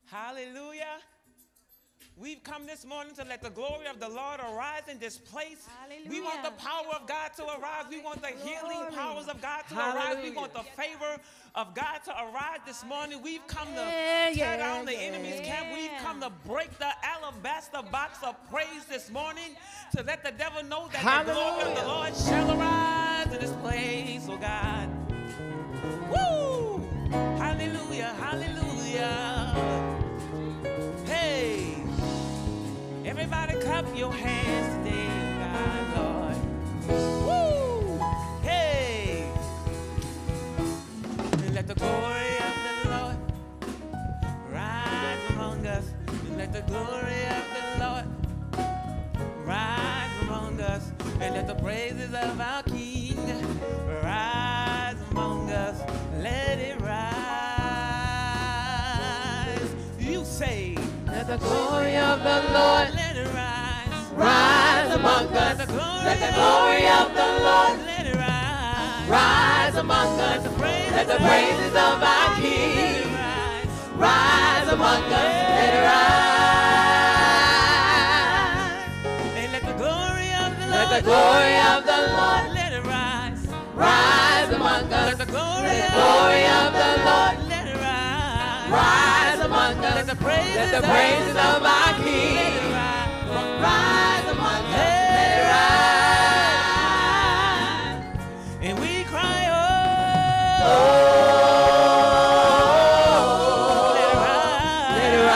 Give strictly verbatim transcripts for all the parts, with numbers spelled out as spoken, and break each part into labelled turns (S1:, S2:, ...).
S1: Hallelujah. We've come this morning to let the glory of the Lord arise in this place. Hallelujah. We want the power of God to arise. We want the healing powers of God to Hallelujah. arise. We want the favor of God to arise this morning. We've come to tear yeah, down the yeah, enemy's yeah. camp. We've come to break the alabaster box of praise this morning to let the devil know that Hallelujah. the glory of the Lord shall arise in this place, oh God. Woo! Hallelujah, hallelujah. Hey! Everybody clap your hands today, God, Lord. Woo! Hey! And let the glory of the Lord rise among us. And let the glory of the Lord rise among us. And let the praises of our King rise among us. Let it rise. You say, let the glory of the Lord let it rise, rise among us. Let the glory, let the glory of the Lord let it rise, rise among us. Let the, praise let the praises of our King rise, rise among us. Let it rise. And let the glory of the Lord, let the glory of the Lord let it rise, rise among us. Let the glory, let the glory of the Lord let it rise, rise among us. Let the praises, let the praises of our King rise, rise among us. Let it rise. And we cry, oh, oh, let it rise, let it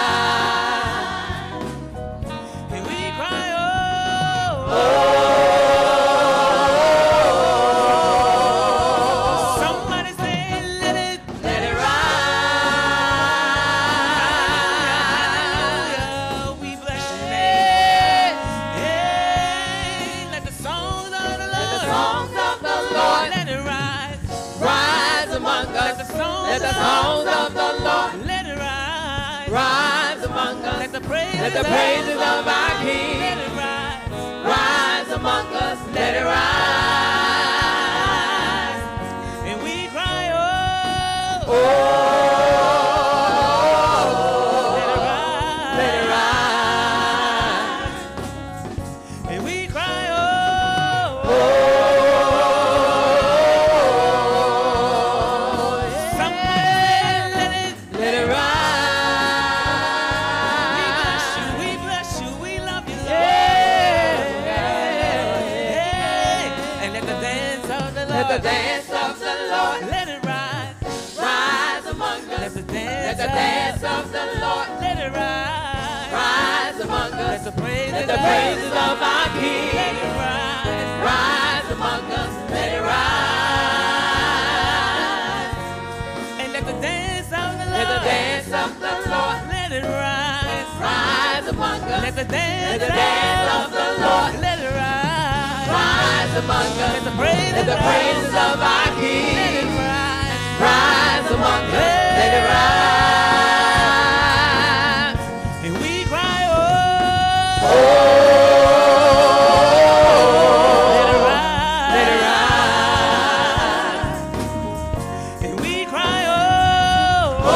S1: rise. And we cry, oh, oh. Somebody say, let it, let it rise. Let the songs of the Lord let it rise, rise among us. Let the praises, let the praises of our King let it rise, rise among us. Let it rise. And we cry, oh, oh, let it rise, let it rise. And we cry, oh, oh. Let the dance of the Lord let it rise, rise among us. Let the dance, let the dance of the Lord let it rise, rise among us. Let the praises, let the praises of our King let it rise, rise among us. Let it rise. And let the dance of the Lord, let the dance of the Lord let it rise, rise among us. Let the dance, let the dance of the Lord let it rise, rise among us. Let the praises, let the praises of our King let it rise, rise among us. Let it rise. And we cry, oh, oh, let it rise, let it rise. And we cry, oh, oh,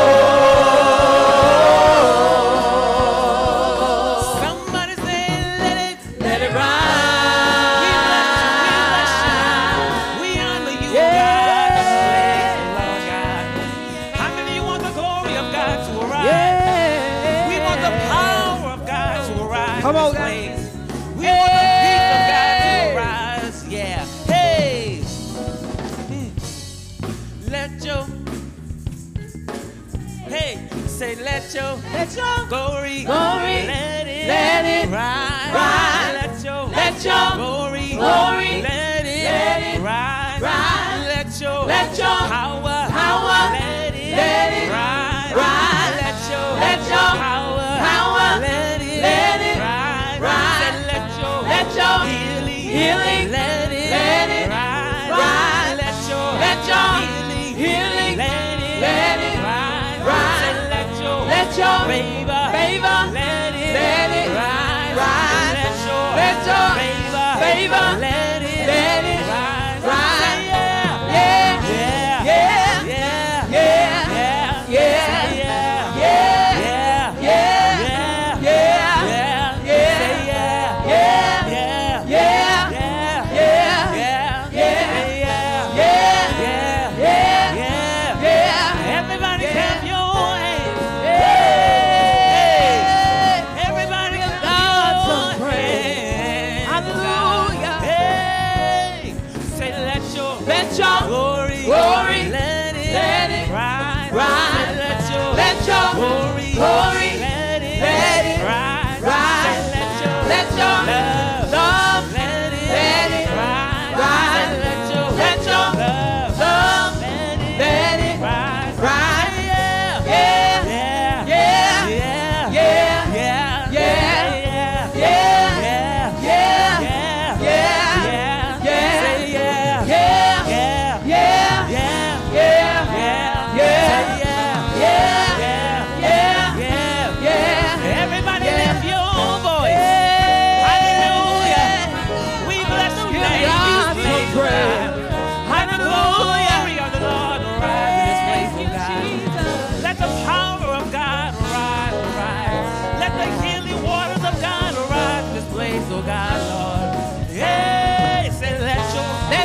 S1: somebody say, let it, let it rise. Come on, guys. We hey. want the peace of God to arise. Yeah. Hey. Mm. Let your. Hey. Say let your. Let your glory. Glory. Let it. Let it rise. Rise. Let your. Let your glory. Glory. Let it. Let it rise. Rise. Let your. Let your power. Power. Let it. Let it rise. Rise. Let your. Let your power. Power. Let it. Let it. Let your healing, healing, let it, let it rise, rise. Let your, let your healing, healing, let it, let it rise, rise. Let your, let your favor, favor, let it, let it rise, rise. Let your, let your favor, favor, let it, let it rise, rise. Yeah, yeah, yeah, yeah, yeah, yeah, yeah, yeah, yeah.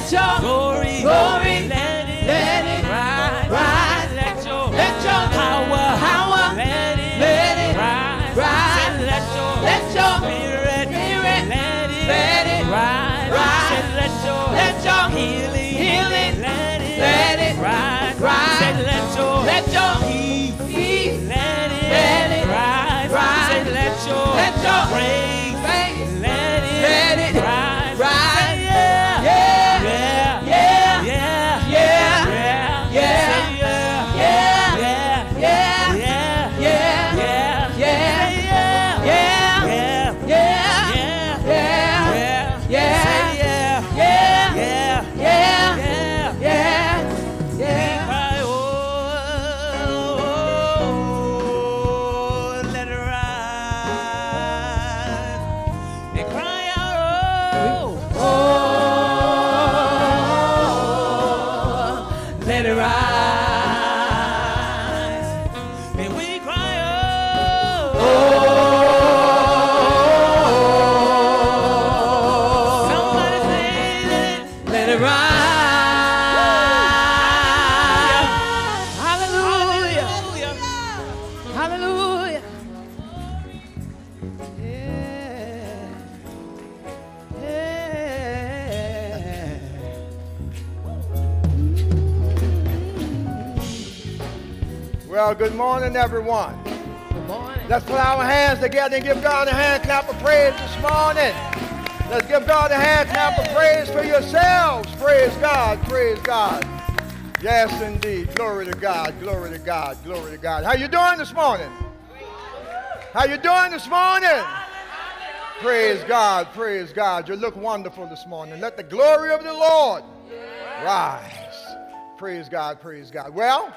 S1: let your glory, glory, let it, let it rise, rise. Let your, let your power, power, let it, let it rise, rise. Say, let your, let your spirit, spirit, let it, let it rise, rise. Say, let your, let your healing, healing, let it, let it rise, rise. Say, let your, let your peace, peace, let it, let it rise, rise. Say, let your, let your praise, praise, let it, let it rise, rise. Say, yeah, yeah, yeah, yeah, yeah, yeah, yeah, yeah, say, yeah, yeah, yeah, yeah, yeah, yeah, yeah, yeah, yeah, yeah, yeah, yeah, yeah, yeah, say, yeah, yeah, yeah, yeah, yeah, yeah, yeah. Cry, oh, let it rise. They cry out, oh, oh, let it rise. And we cry out, oh, somebody say, let it rise. Hallelujah. Hallelujah. Yeah. Yeah.
S2: Well, good morning, everyone.
S1: Good morning.
S2: Let's put our hands together and give God a hand clap of praise this morning. Let's give God a hand clap of praise for yourselves. Praise God, praise God. Yes, indeed. Glory to God, glory to God, glory to God. How you doing this morning? How you doing this morning? Praise God, praise God. You look wonderful this morning. Let the glory of the Lord rise. Praise God, praise God. Well,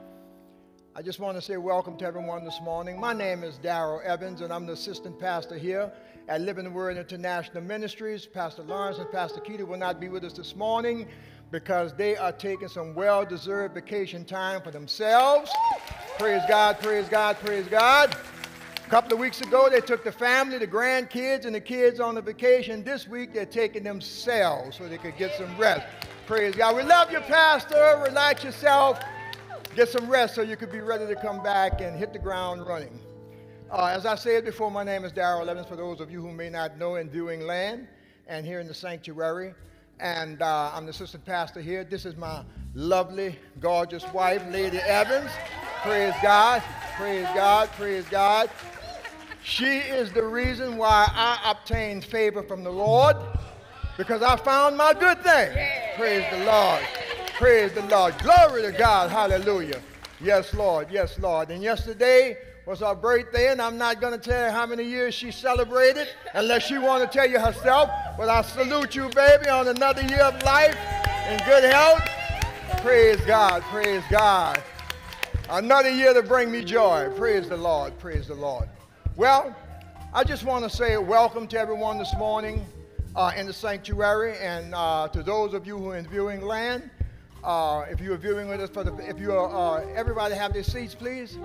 S2: I just want to say welcome to everyone this morning. My name is Darrell Evans, and I'm the assistant pastor here at Living the Word International Ministries. Pastor Lawrence and Pastor Keita will not be with us this morning because they are taking some well-deserved vacation time for themselves. Praise God, praise God, praise God. A couple of weeks ago, they took the family, the grandkids, and the kids on the vacation. This week, they're taking themselves so they could get some rest. Praise God. We love you, Pastor. Relax yourself. Get some rest so you could be ready to come back and hit the ground running. Uh, as I said before, my name is Darrell Evans, for those of you who may not know, in viewing land and here in the sanctuary. And uh, I'm the assistant pastor here. This is my lovely, gorgeous wife, Lady Evans. Praise God, praise God, praise God. She is the reason why I obtained favor from the Lord, because I found my good thing. Praise the Lord. Praise the Lord. Glory to God. Hallelujah. Yes, Lord. Yes, Lord. And yesterday was her birthday, and I'm not going to tell you how many years she celebrated unless she want to tell you herself. But I salute you, baby, on another year of life in good health. Praise God. Praise God. Another year to bring me joy. Praise the Lord. Praise the Lord. Well, I just want to say welcome to everyone this morning uh, in the sanctuary, and uh, to those of you who are in viewing land. Uh, if you are viewing with us, for the, if you are, uh, everybody have their seats, please.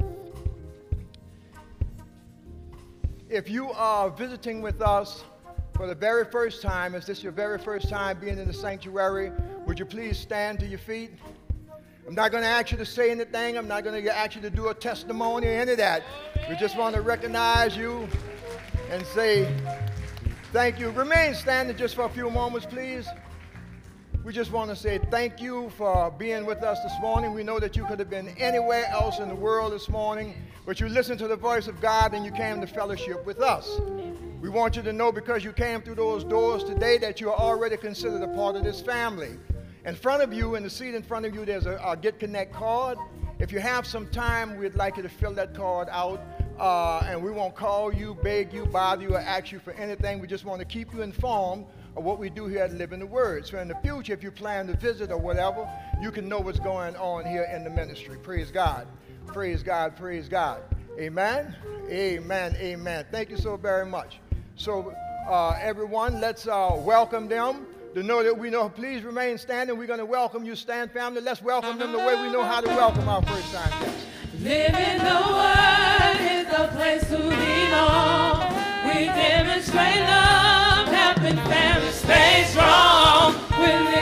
S2: If you are visiting with us for the very first time, is this your very first time being in the sanctuary, would you please stand to your feet? I'm not going to ask you to say anything. I'm not going to ask you to do a testimony or any of that. We just want to recognize you and say thank you. Remain standing just for a few moments, please. We just want to say thank you for being with us this morning. We know that you could have been anywhere else in the world this morning, but you listened to the voice of God and you came to fellowship with us. We want you to know, because you came through those doors today, that you are already considered a part of this family. In front of you, in the seat in front of you, there's a, a Get Connect card. If you have some time, we'd like you to fill that card out. Uh, and we won't call you, beg you, bother you, or ask you for anything. We just want to keep you informed of what we do here at Living the Word. So in the future, if you plan to visit or whatever, you can know what's going on here in the ministry. Praise God. Praise God. Praise God. Amen. Amen. Amen. Thank you so very much. So uh, everyone, let's uh, welcome them. To know that we know, please remain standing. We're going to welcome you, stand family. Let's welcome them the way we know how to welcome our first time guests.
S1: Living the Word is the place to belong. We demonstrate love, helping families stay strong. We're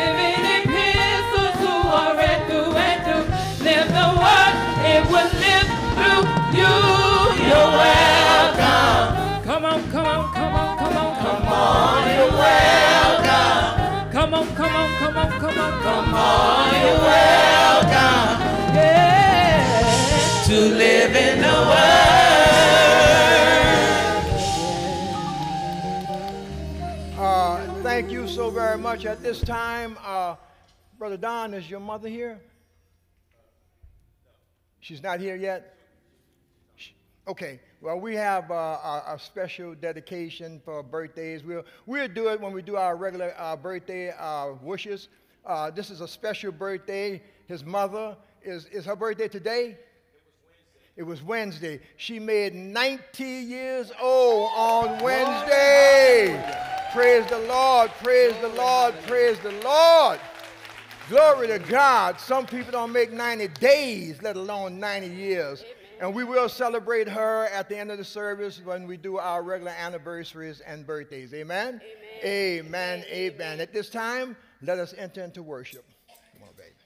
S1: on, come on, come on, come on, come on. You're welcome. Yeah. To live in the
S2: world. Uh, thank you so very much. At this time, uh, Brother Don, is your mother here? She's not here yet? Okay. Well, we have uh, a, a special dedication for birthdays. We'll, we'll do it when we do our regular uh, birthday uh, wishes. Uh, this is a special birthday. His mother, is, is her birthday today? It was Wednesday. She made ninety years old on Wednesday. Praise the Lord, praise the Lord, praise the Lord. Glory to God. Some people don't make ninety days, let alone ninety years. And we will celebrate her at the end of the service when we do our regular anniversaries and birthdays. Amen? Amen. Amen. Amen. Amen. At this time, let us enter into worship. Come on, baby.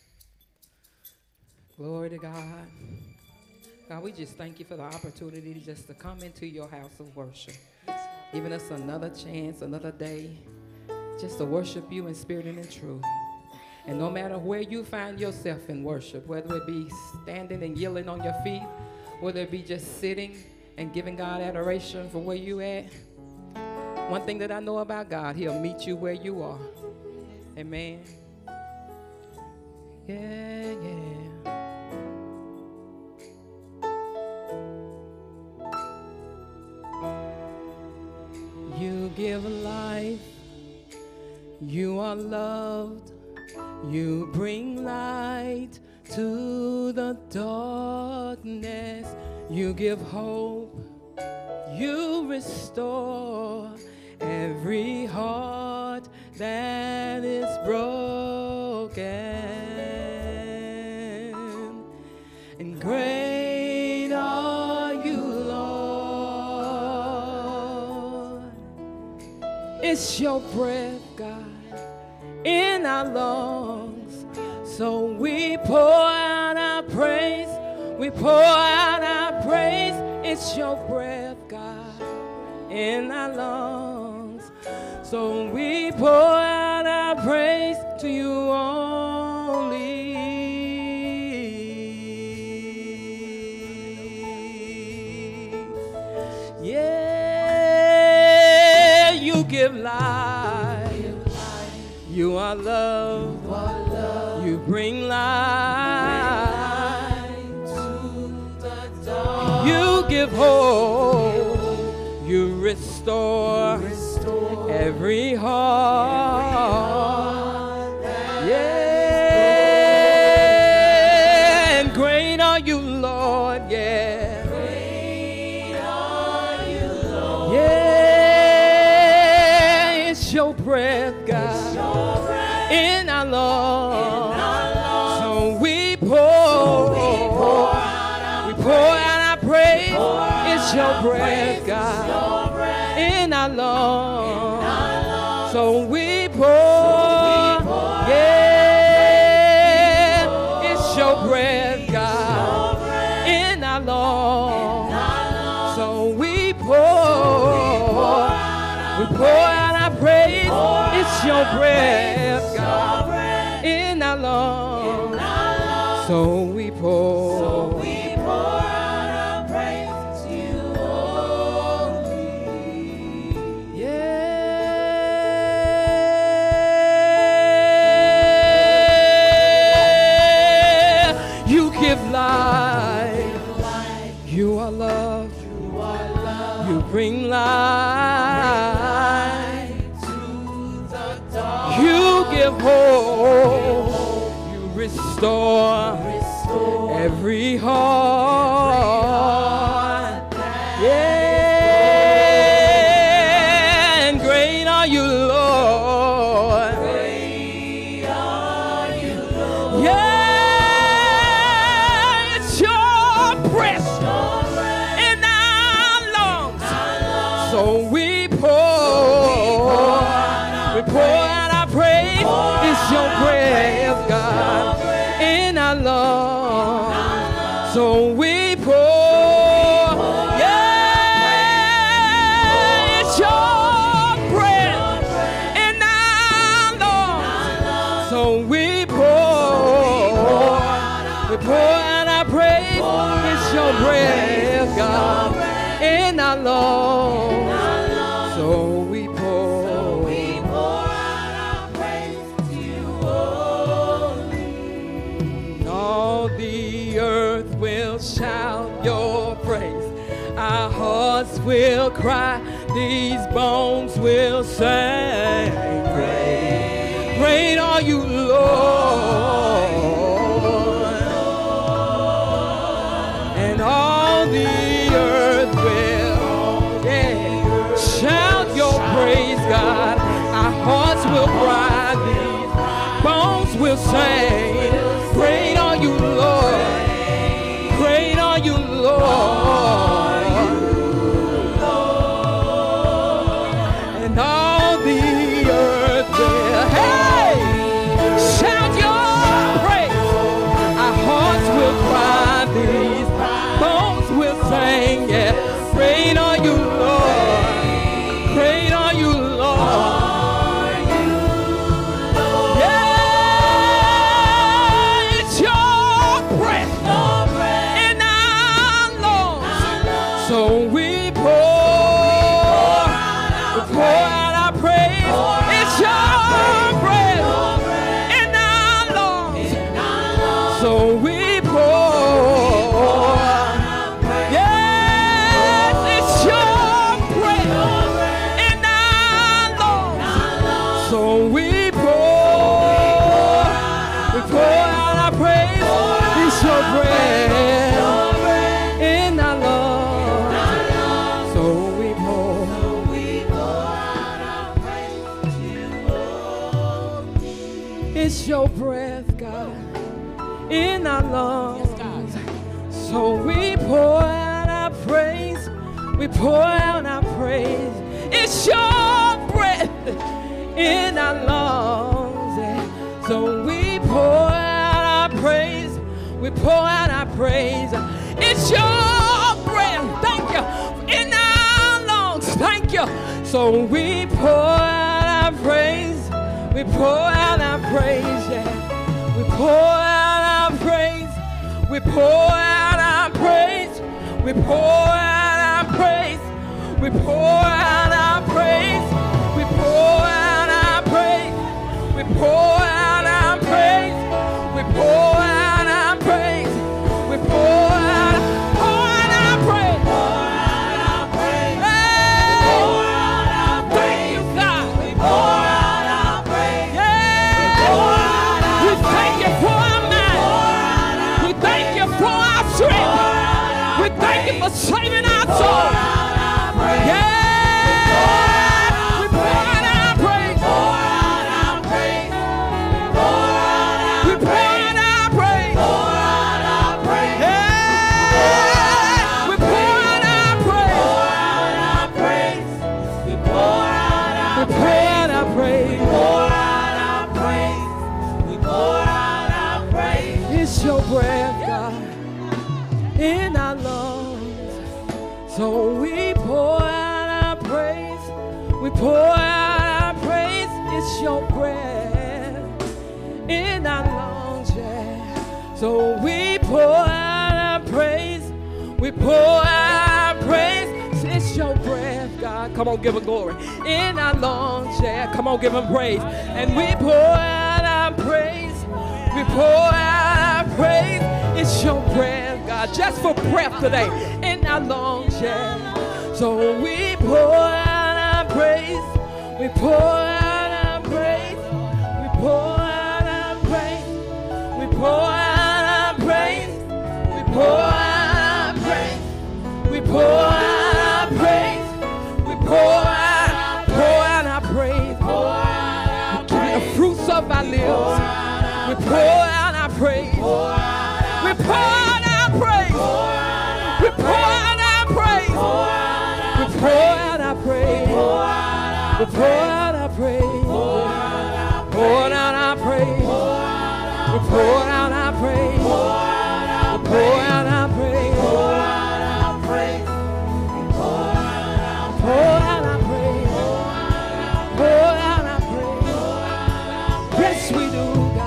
S1: Glory to God. God, we just thank you for the opportunity just to come into your house of worship. Giving us another chance, another day, just to worship you in spirit and in truth. And no matter where you find yourself in worship, whether it be standing and yielding on your feet, whether it be just sitting and giving God adoration for where you at, one thing that I know about God, he'll meet you where you are. Amen. Yeah, yeah. You give life, you are loved. You bring light to the darkness. You give hope. You restore every heart that is broken. And great are you, Lord. It's your breath, God, in our lungs, so we pour out our praise, we pour out our praise. It's your breath, God, in our lungs, so we pour out our praise to you only. Yeah, you give life. You are love. You, are love. You bring light, bring light to the dark. You give hope. You restore, restore every heart. Every heart yeah. And great are you, Lord. Yeah. Great are you, Lord. Yeah. It's your breath, God, in our lungs, so we pour, so we pour out our, we pour out our praise. It's your breath, God, in our lungs, so we pour, yeah. It's your breath, God, in our lungs, so we pour, we pour out our praise. It's your breath, God, in our lungs, so we pour, so we pour out our praise to you only. Yeah, you give life, you are love, you bring light, you give hope, you restore, restore every heart. Yeah, and great are you, Lord. Great are you, Lord. Yeah, it's your breath in our lungs, so we pour, we pour out our praise. It's your breath, God, in our lungs, so we pour, yeah, it's your breath in our lungs, So we pour, we pour out our praise. It's your breath, God, in our lungs. So we pour, we pour out our praise to you only. All the earth will shout your praise. Our hearts will cry. These bones will sing. Great, great are you, Lord. And all the earth will, yeah, shout your praise, God. Our hearts will cry. These bones will sing. Great are you, Lord. Great are you, Lord. And all the earth will, hey, shout your praise. Our hearts will cry. These bones will sing. Yeah, great are you, Lord. Great are you, Lord. Yeah, it's your breath in our lungs. So we pour, we pour out our praise. It's your breath in our lungs. So we pour. Yes, it's your breath in our lungs. So we pour, we pour out our praise. It's your breath in our lungs. So we pour. It's your breath, God, in our lungs. So we pour out our praise. We pour out our praise. It's your breath in our lungs. Yeah. So we pour out our praise. We pour out our praise. It's your breath. Thank you. In our lungs. Thank you. So we pour out our praise. We pour out our praise, yeah. We pour out our praise. We pour out our praise. We pour out our praise. We pour out our praise. We pour out our praise. We pour out our praise. We pour out our praise. We pour out, pour out our praise. Pour out our praise. Hey. Pour out our praise. Thank you, God. We pour out. We thank you for saving our soul. Yeah. We pour out our praise. We pour out our praise. Yeah. We pour out our praise. We pour out our praise. It's your breath, God, in our lungs. So we pour out our praise. We pour out our praise. It's your breath in our lungs, yeah. So we pour out our praise. We pour out our praise. It's your breath, God. Come on, give him glory. In our lungs, yeah. Come on, give him praise. And we pour out our praise. We pour out our praise. It's your breath, God, just for breath today in our lungs, yeah. So we pour out our praise. We pour out our praise. We pour out our praise. We pour out our praise. We pour out our praise. We pour out our praise. We pour out, pour out our praise. Pour out our praise. The fruits of our lips. We pour out our praise. We pour out our praise. We pour out our praise. We pour out our praise. We pour out our praise. Pour out our praise. We pour out our praise. We pour out our praise. Pour out our praise. Pour out our praise. Yes, we do.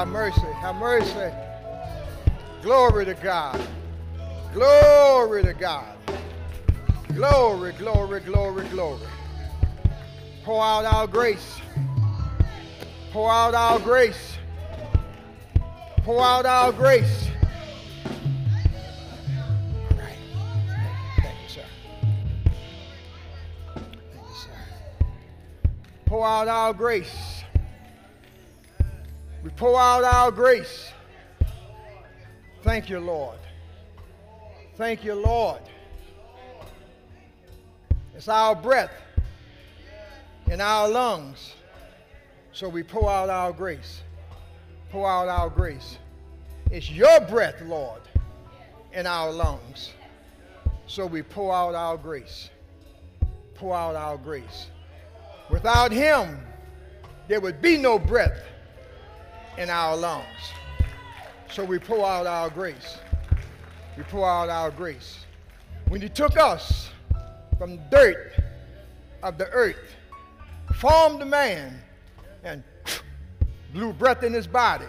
S2: Have mercy. Have mercy. Glory to God. Glory to God. Glory, glory, glory, glory. Pour out our grace. Pour out our grace. Pour out our grace. All right. Thank you, sir. Thank you, sir. Pour out our grace. We pour out our grace. Thank you, Lord. Thank you, Lord. It's our breath in our lungs. So we pour out our grace. Pour out our grace. It's your breath, Lord, in our lungs. So we pour out our grace. Pour out our grace. Without him, there would be no breath in our lungs. So we pour out our grace. We pour out our grace. When he took us from the dirt of the earth, formed a man, and blew breath in his body.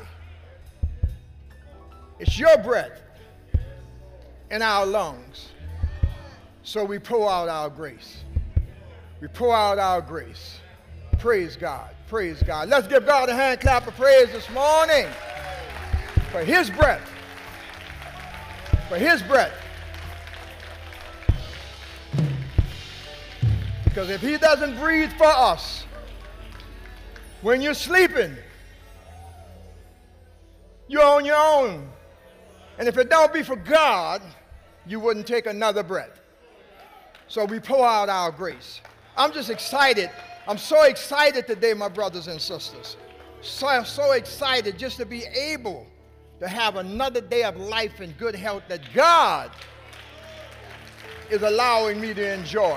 S2: It's your breath in our lungs. So we pour out our grace. We pour out our grace. Praise God. Praise God. Let's give God a hand clap of praise this morning for his breath. For his breath. Because if he doesn't breathe for us, when you're sleeping, you're on your own. And if it don't be for God, you wouldn't take another breath. So we pour out our grace. I'm just excited. I'm so excited today, my brothers and sisters. So, so excited just to be able to have another day of life and good health that God is allowing me to enjoy.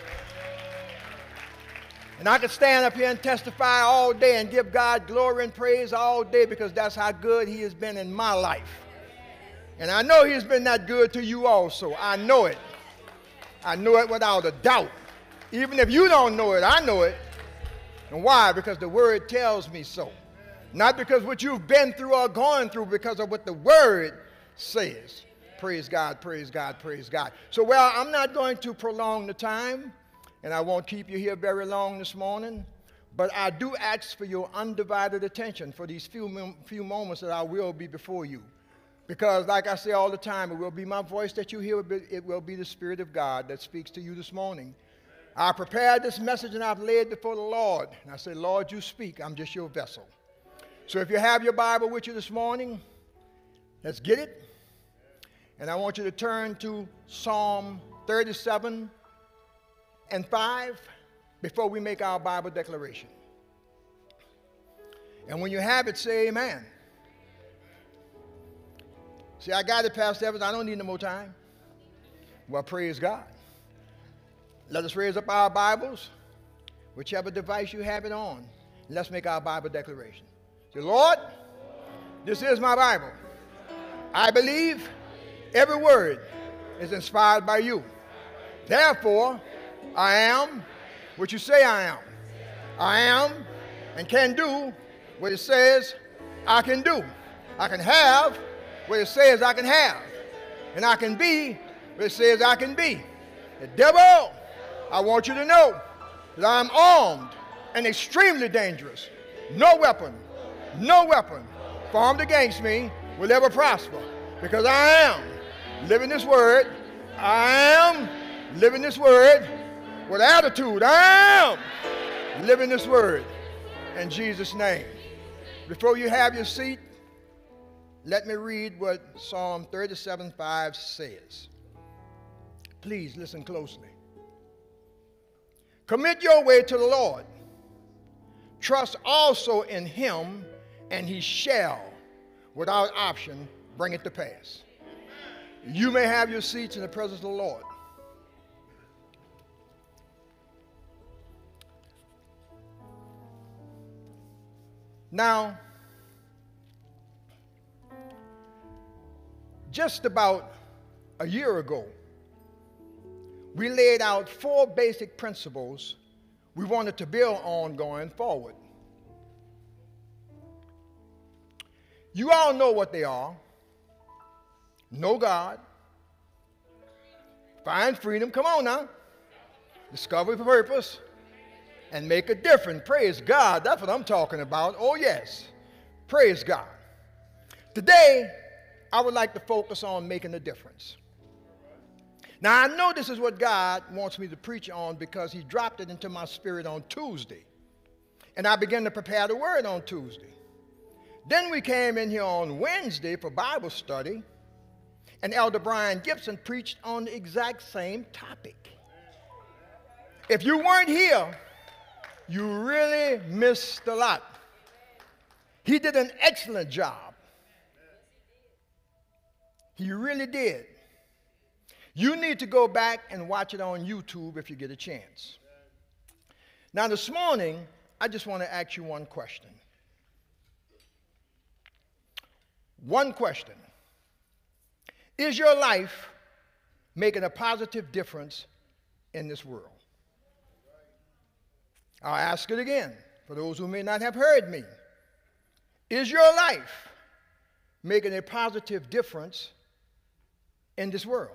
S2: And I could stand up here and testify all day and give God glory and praise all day because that's how good he has been in my life. And I know he's been that good to you also. I know it. I know it without a doubt. Even if you don't know it, I know it. And why? Because the word tells me so. Not because what you've been through or gone through, because of what the word says. Praise God, praise God, praise God. So, well, I'm not going to prolong the time, and I won't keep you here very long this morning, but I do ask for your undivided attention for these few, few moments that I will be before you. Because, like I say all the time, it will be my voice that you hear, it will be the Spirit of God that speaks to you this morning. I prepared this message and I've laid it before the Lord. And I say, Lord, you speak. I'm just your vessel. So if you have your Bible with you this morning, let's get it. And I want you to turn to Psalm thirty-seven and five before we make our Bible declaration. And when you have it, say amen. See, I got it, Pastor Evans. I don't need no more time. Well, praise God. Let us raise up our Bibles, whichever device you have it on. Let's make our Bible declaration. Say, Lord, this is my Bible. I believe every word is inspired by you. Therefore, I am what you say I am. I am and can do what it says I can do. I can have what it says I can have. And I can be what it says I can be. The devil, I want you to know that I'm armed and extremely dangerous. No weapon, no weapon formed against me will ever prosper, because I am living this word. I am living this word with attitude. I am living this word in Jesus' name. Before you have your seat, let me read what Psalm thirty-seven five says. Please listen closely. Commit your way to the Lord. Trust also in him, and he shall, without option, bring it to pass. You may have your seats in the presence of the Lord. Now, just about a year ago, we laid out four basic principles we wanted to build on going forward. You all know what they are. Know God. Find freedom. Come on now. Discover purpose. And make a difference. Praise God. That's what I'm talking about. Oh, yes. Praise God. Today, I would like to focus on making a difference. Now, I know this is what God wants me to preach on because he dropped it into my spirit on Tuesday. And I began to prepare the word on Tuesday. Then we came in here on Wednesday for Bible study, and Elder Brian Gibson preached on the exact same topic. If you weren't here, you really missed a lot. He did an excellent job. He really did. You need to go back and watch it on YouTube if you get a chance. Now, this morning, I just want to ask you one question. One question. Is your life making a positive difference in this world? I'll ask it again for those who may not have heard me. Is your life making a positive difference in this world?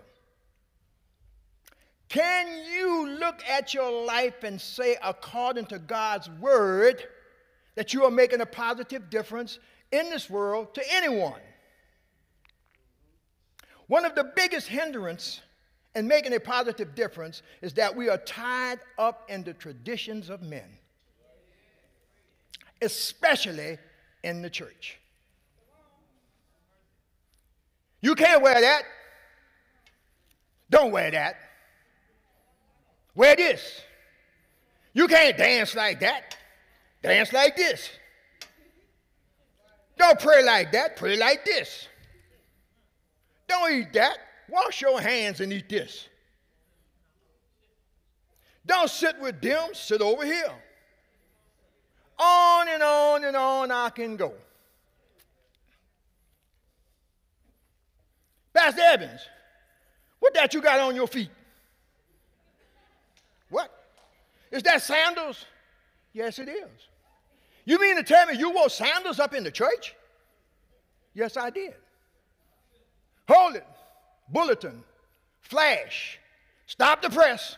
S2: Can you look at your life and say, according to God's word, that you are making a positive difference in this world to anyone? One of the biggest hindrances in making a positive difference is that we are tied up in the traditions of men, especially in the church. You can't wear that. Don't wear that. Wear this. You can't dance like that. Dance like this. Don't pray like that. Pray like this. Don't eat that. Wash your hands and eat this. Don't sit with them. Sit over here. On and on and on I can go. Pastor Evans, what that you got on your feet? What? Is that sandals? Yes, it is. You mean to tell me you wore sandals up in the church? Yes, I did. Hold it. Bulletin. Flash. Stop the press.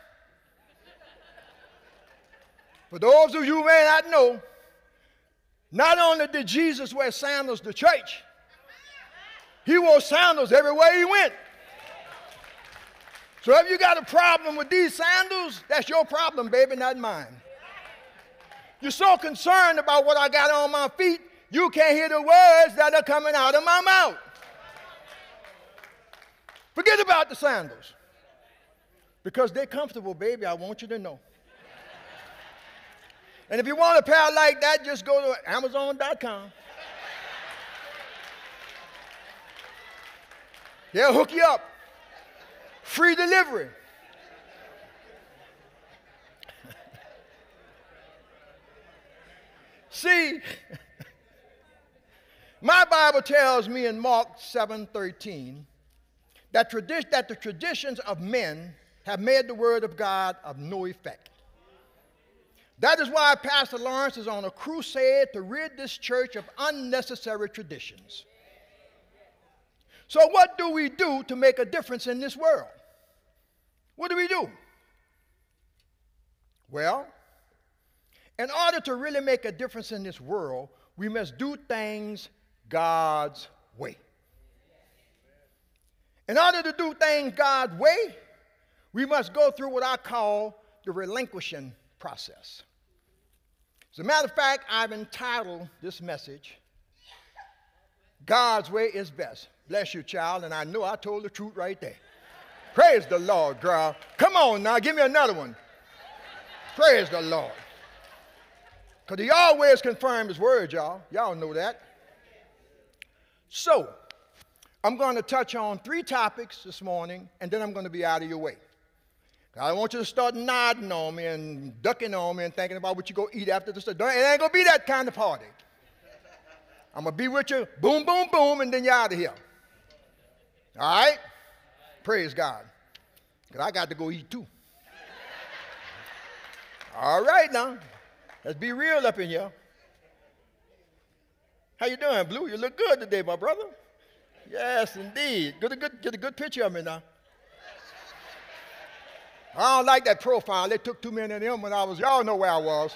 S2: For those of you who may not know, not only did Jesus wear sandals to church, he wore sandals everywhere he went. So if you got a problem with these sandals, that's your problem, baby, not mine. You're so concerned about what I got on my feet, you can't hear the words that are coming out of my mouth. Forget about the sandals. Because they're comfortable, baby, I want you to know. And if you want a pair like that, just go to Amazon dot com. They'll hook you up. Free delivery. See, my Bible tells me in Mark seven thirteen that, tradi- that the traditions of men have made the word of God of no effect. That is why Pastor Lawrence is on a crusade to rid this church of unnecessary traditions. So what do we do to make a difference in this world? What do we do? Well, in order to really make a difference in this world, we must do things God's way. In order to do things God's way, we must go through what I call the relinquishing process. As a matter of fact, I've entitled this message, God's Way is Best. Bless you, child, and I know I told the truth right there. Praise the Lord, girl. Come on now, give me another one. Praise the Lord. Because he always confirmed his word, y'all. Y'all know that. So, I'm going to touch on three topics this morning, and then I'm going to be out of your way. I don't want you to start nodding on me and ducking on me and thinking about what you're going to eat after this. It ain't going to be that kind of party. I'm going to be with you, boom, boom, boom, and then you're out of here. All right? Praise God. Because I got to go eat too. All right now. Let's be real up in here. How you doing, Blue? You look good today, my brother. Yes, indeed. Get a good, get a good picture of me now. I don't like that profile. They took too many of them when I was, y'all know where I was.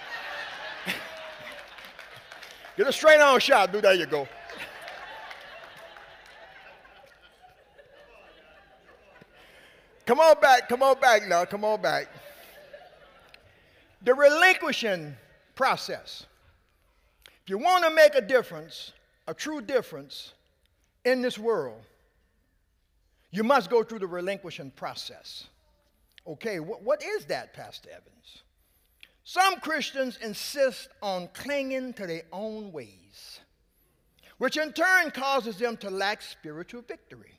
S2: Get a straight on shot, dude. There you go. Come on back, come on back now, come on back. The relinquishing process. If you want to make a difference, a true difference in this world, you must go through the relinquishing process. Okay, wh- what is that, Pastor Evans? Some Christians insist on clinging to their own ways, which in turn causes them to lack spiritual victory.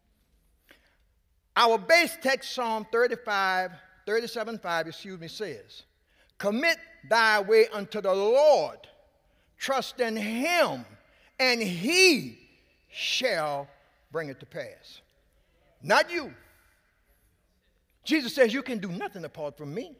S2: Our base text, Psalm thirty-five, thirty-seven five, excuse me, says, commit thy way unto the Lord, trust in him, and he shall bring it to pass. Not you. Jesus says you can do nothing apart from me.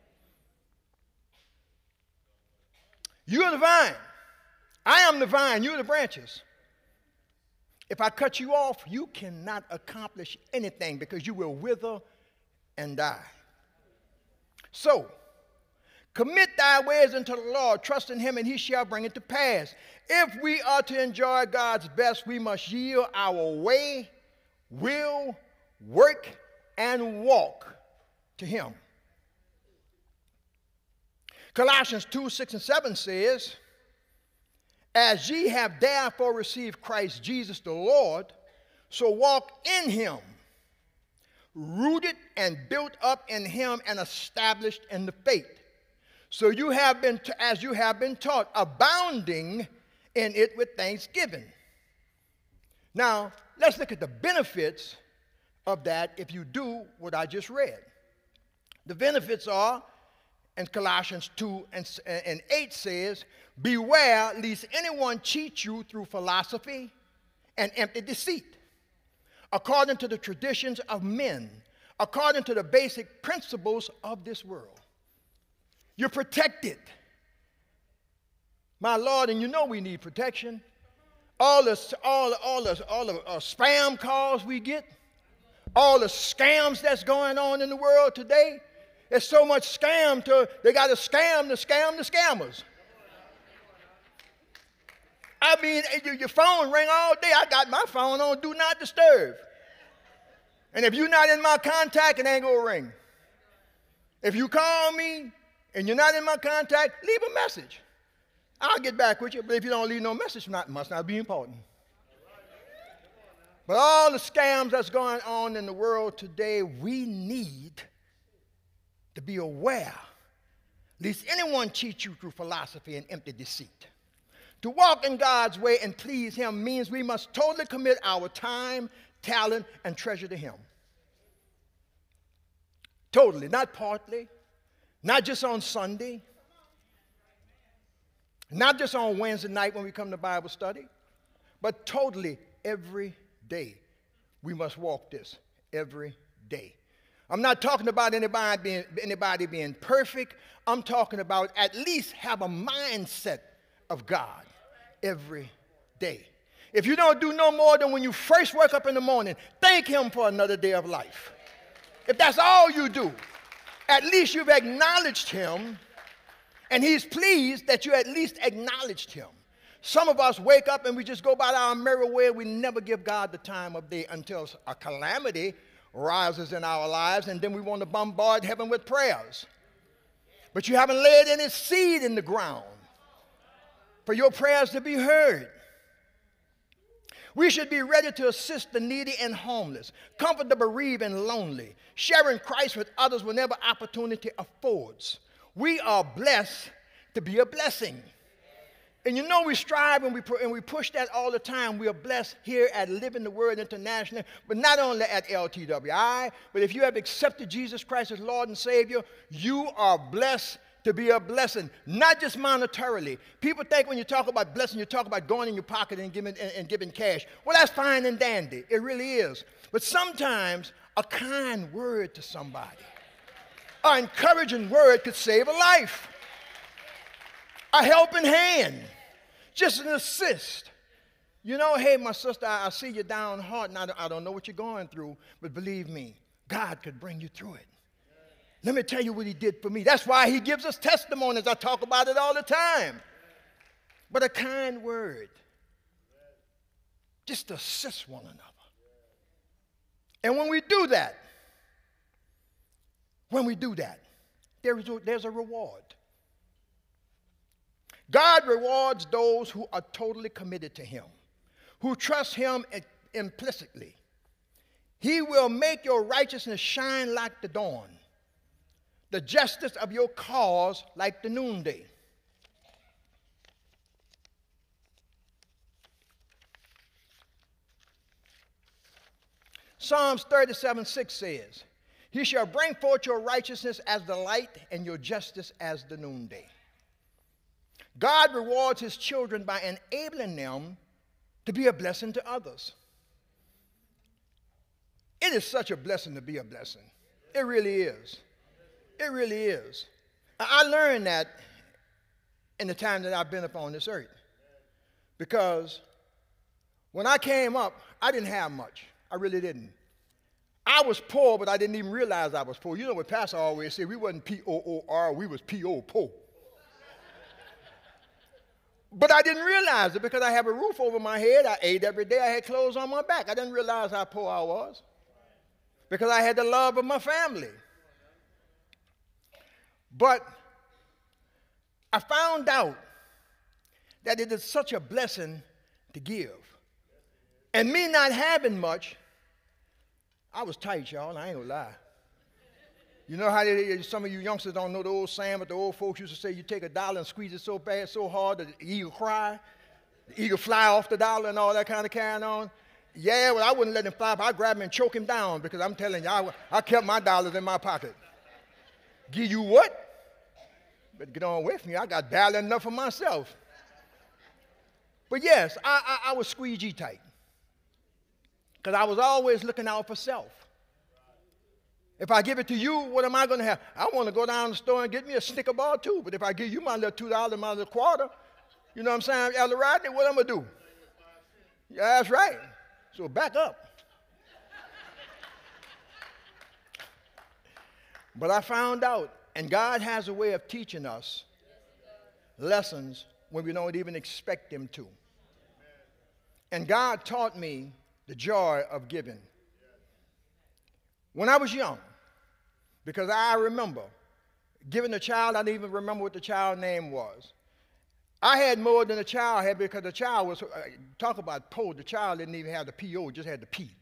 S2: You're the vine. I am the vine. You're the branches. If I cut you off, you cannot accomplish anything because you will wither and die. So, commit thy ways unto the Lord, trust in him, and he shall bring it to pass. If we are to enjoy God's best, we must yield our way, will, work, and walk to him. Colossians two, six, and seven says, as ye have therefore received Christ Jesus the Lord, so walk in him, rooted and built up in him and established in the faith. So you have been, as you have been taught, abounding in it with thanksgiving. Now, let's look at the benefits of that if you do what I just read. The benefits are, and Colossians two and, and eight says, beware lest anyone cheat you through philosophy and empty deceit, according to the traditions of men, according to the basic principles of this world. You're protected. My Lord, and you know we need protection. All the, all, all the, all the uh, spam calls we get, all the scams that's going on in the world today, there's so much scam to, they got to scam to scam the scammers. I mean, your phone ring all day. I got my phone on Do Not Disturb. And if you're not in my contact, it ain't going to ring. If you call me and you're not in my contact, leave a message. I'll get back with you. But if you don't leave no message, it must not be important. But all the scams that's going on in the world today, we need to be aware, lest anyone cheat you through philosophy and empty deceit. To walk in God's way and please him means we must totally commit our time, talent, and treasure to him. Totally, not partly, not just on Sunday, not just on Wednesday night when we come to Bible study, but totally every day. We must walk this every day. I'm not talking about anybody being, anybody being perfect. I'm talking about at least have a mindset of God every day. If you don't do no more than when you first wake up in the morning, thank him for another day of life. If that's all you do, at least you've acknowledged him, and he's pleased that you at least acknowledged him. Some of us wake up and we just go about our merry way. We never give God the time of day until a calamity rises in our lives, and then we want to bombard heaven with prayers. But you haven't laid any seed in the ground for your prayers to be heard. We should be ready to assist the needy and homeless, comfort the bereaved and lonely, sharing Christ with others whenever opportunity affords. We are blessed to be a blessing. And you know we strive and we, and we push that all the time. We are blessed here at Living the Word International, but not only at L T W I, but if you have accepted Jesus Christ as Lord and Savior, you are blessed to be a blessing, not just monetarily. People think when you talk about blessing, you talk about going in your pocket and giving, and, and giving cash. Well, that's fine and dandy. It really is. But sometimes a kind word to somebody, an encouraging word could save a life. A helping hand. Just an assist. You know, hey, my sister, I, I see you downhearted, and I don't, I don't know what you're going through, but believe me, God could bring you through it. Let me tell you what he did for me. That's why he gives us testimonies. I talk about it all the time. But a kind word, just assist one another. And when we do that, when we do that, there is a, there's a reward. God rewards those who are totally committed to him, who trust him implicitly. He will make your righteousness shine like the dawn, the justice of your cause like the noonday. Psalms thirty-seven six says, he shall bring forth your righteousness as the light and your justice as the noonday. God rewards his children by enabling them to be a blessing to others. It is such a blessing to be a blessing. It really is. It really is. I learned that in the time that I've been upon this earth. Because when I came up, I didn't have much. I really didn't. I was poor, but I didn't even realize I was poor. You know what Pastor always said, we wasn't P O O R, we was P O, poor. But I didn't realize it because I have a roof over my head. I ate every day. I had clothes on my back. I didn't realize how poor I was because I had the love of my family. But I found out that it is such a blessing to give. And me not having much, I was tight, y'all. I ain't gonna lie. You know how they, some of you youngsters don't know the old saying, but the old folks used to say you take a dollar and squeeze it so bad, so hard that the eagle cry, the eagle fly off the dollar and all that kind of carrying on. Yeah, well, I wouldn't let him fly, but I'd grab him and choke him down because I'm telling you, I, I kept my dollars in my pocket. Give you what? Better get on with me. I got barely enough for myself. But yes, I, I, I was squeegee tight because I was always looking out for self. If I give it to you, what am I going to have? I want to go down to the store and get me a Snicker bar too. But if I give you my little two dollars, my little quarter, you know what I'm saying, Elder Rodney, what I'm going to do? Yeah, that's right. So back up. But I found out, and God has a way of teaching us lessons when we don't even expect him to. And God taught me the joy of giving. When I was young, because I remember giving a child, I didn't even remember what the child's name was. I had more than the child had because the child was, uh, talk about poor, the child didn't even have the P O, just had the P.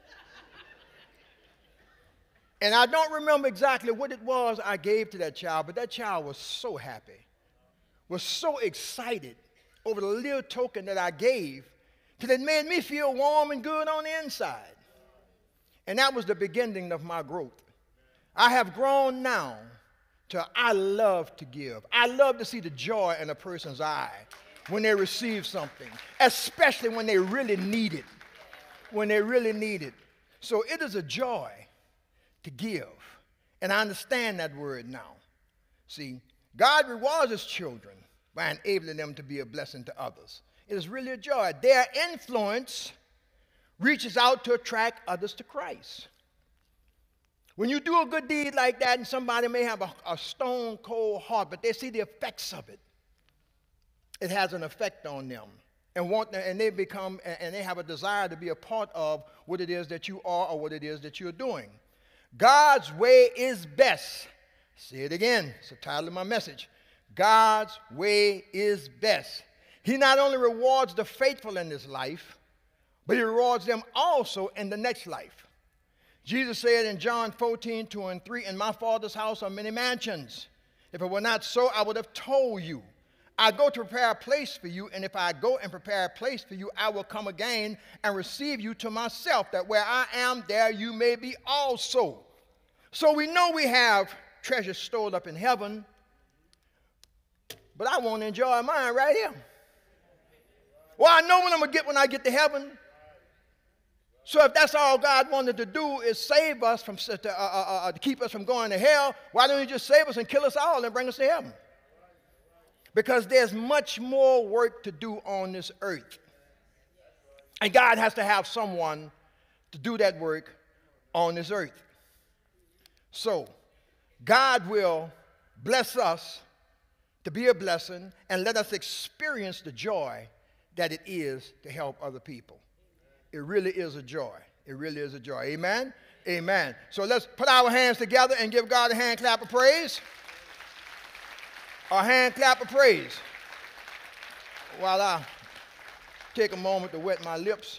S2: And I don't remember exactly what it was I gave to that child, but that child was so happy, was so excited over the little token that I gave, that it made me feel warm and good on the inside. And that was the beginning of my growth. I have grown now to I love to give. I love to see the joy in a person's eye when they receive something, especially when they really need it, when they really need it. So it is a joy to give. And I understand that word now. See, God rewards his children by enabling them to be a blessing to others. It is really a joy. Their influence reaches out to attract others to Christ. When you do a good deed like that, and somebody may have a, a stone cold heart, but they see the effects of it, it has an effect on them. And, want, and they become, and they have a desire to be a part of what it is that you are or what it is that you're doing. God's way is best. Say it again. It's the title of my message. God's way is best. He not only rewards the faithful in this life, but he rewards them also in the next life. Jesus said in John fourteen, two and three, in my Father's house are many mansions. If it were not so, I would have told you. I go to prepare a place for you, and if I go and prepare a place for you, I will come again and receive you to myself, that where I am, there you may be also. So we know we have treasures stored up in heaven, but I want to enjoy mine right here. Well, I know what I'm going to get when I get to heaven. So if that's all God wanted to do is save us from, uh, uh, uh, to keep us from going to hell, why don't he just save us and kill us all and bring us to heaven? Because there's much more work to do on this earth. And God has to have someone to do that work on this earth. So, God will bless us to be a blessing and let us experience the joy that it is to help other people. It really is a joy. It really is a joy. Amen? Amen. So let's put our hands together and give God a hand clap of praise. A hand clap of praise. While I take a moment to wet my lips.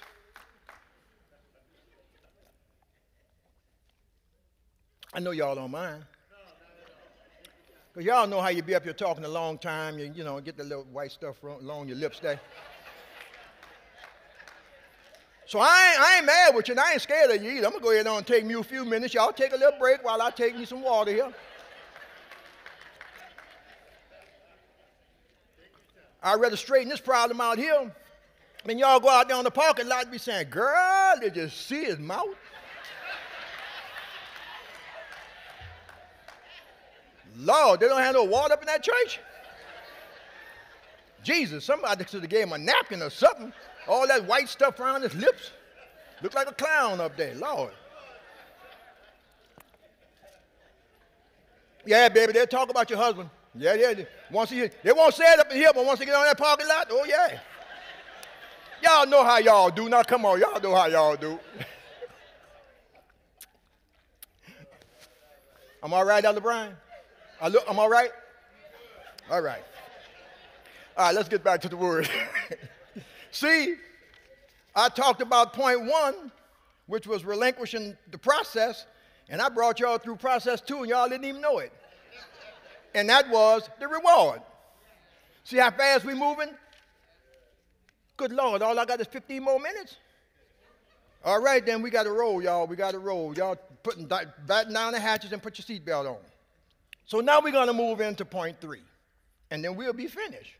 S2: I know y'all don't mind. Because y'all know how you be up here talking a long time, you, you know, get the little white stuff along your lips there. So I ain't, I ain't mad with you, and I ain't scared of you either. I'm going to go ahead and take me a few minutes. Y'all take a little break while I take me some water here. I'd rather straighten this problem out here than y'all go out there on the parking lot and be saying, girl, did you see his mouth? Lord, they don't have no water up in that church? Jesus, somebody should have gave him a napkin or something. All that white stuff around his lips. Look like a clown up there, Lord. Yeah, baby, they'll talk about your husband. Yeah, yeah. Once he, they won't say it up in here, but once they get on that parking lot, oh, yeah. Y'all know how y'all do. Now, come on, y'all know how y'all do. I'm all right, Elder Brian? I look, I'm all right? All right. All right, let's get back to the word. See, I talked about point one, which was relinquishing the process, and I brought y'all through process two, and y'all didn't even know it. And that was the reward. See how fast we moving? Good Lord, all I got is fifteen more minutes. All right, then we got to roll, y'all. We got to roll. Y'all putting batten down the hatches and put your seatbelt on. So now we're going to move into point three, and then we'll be finished.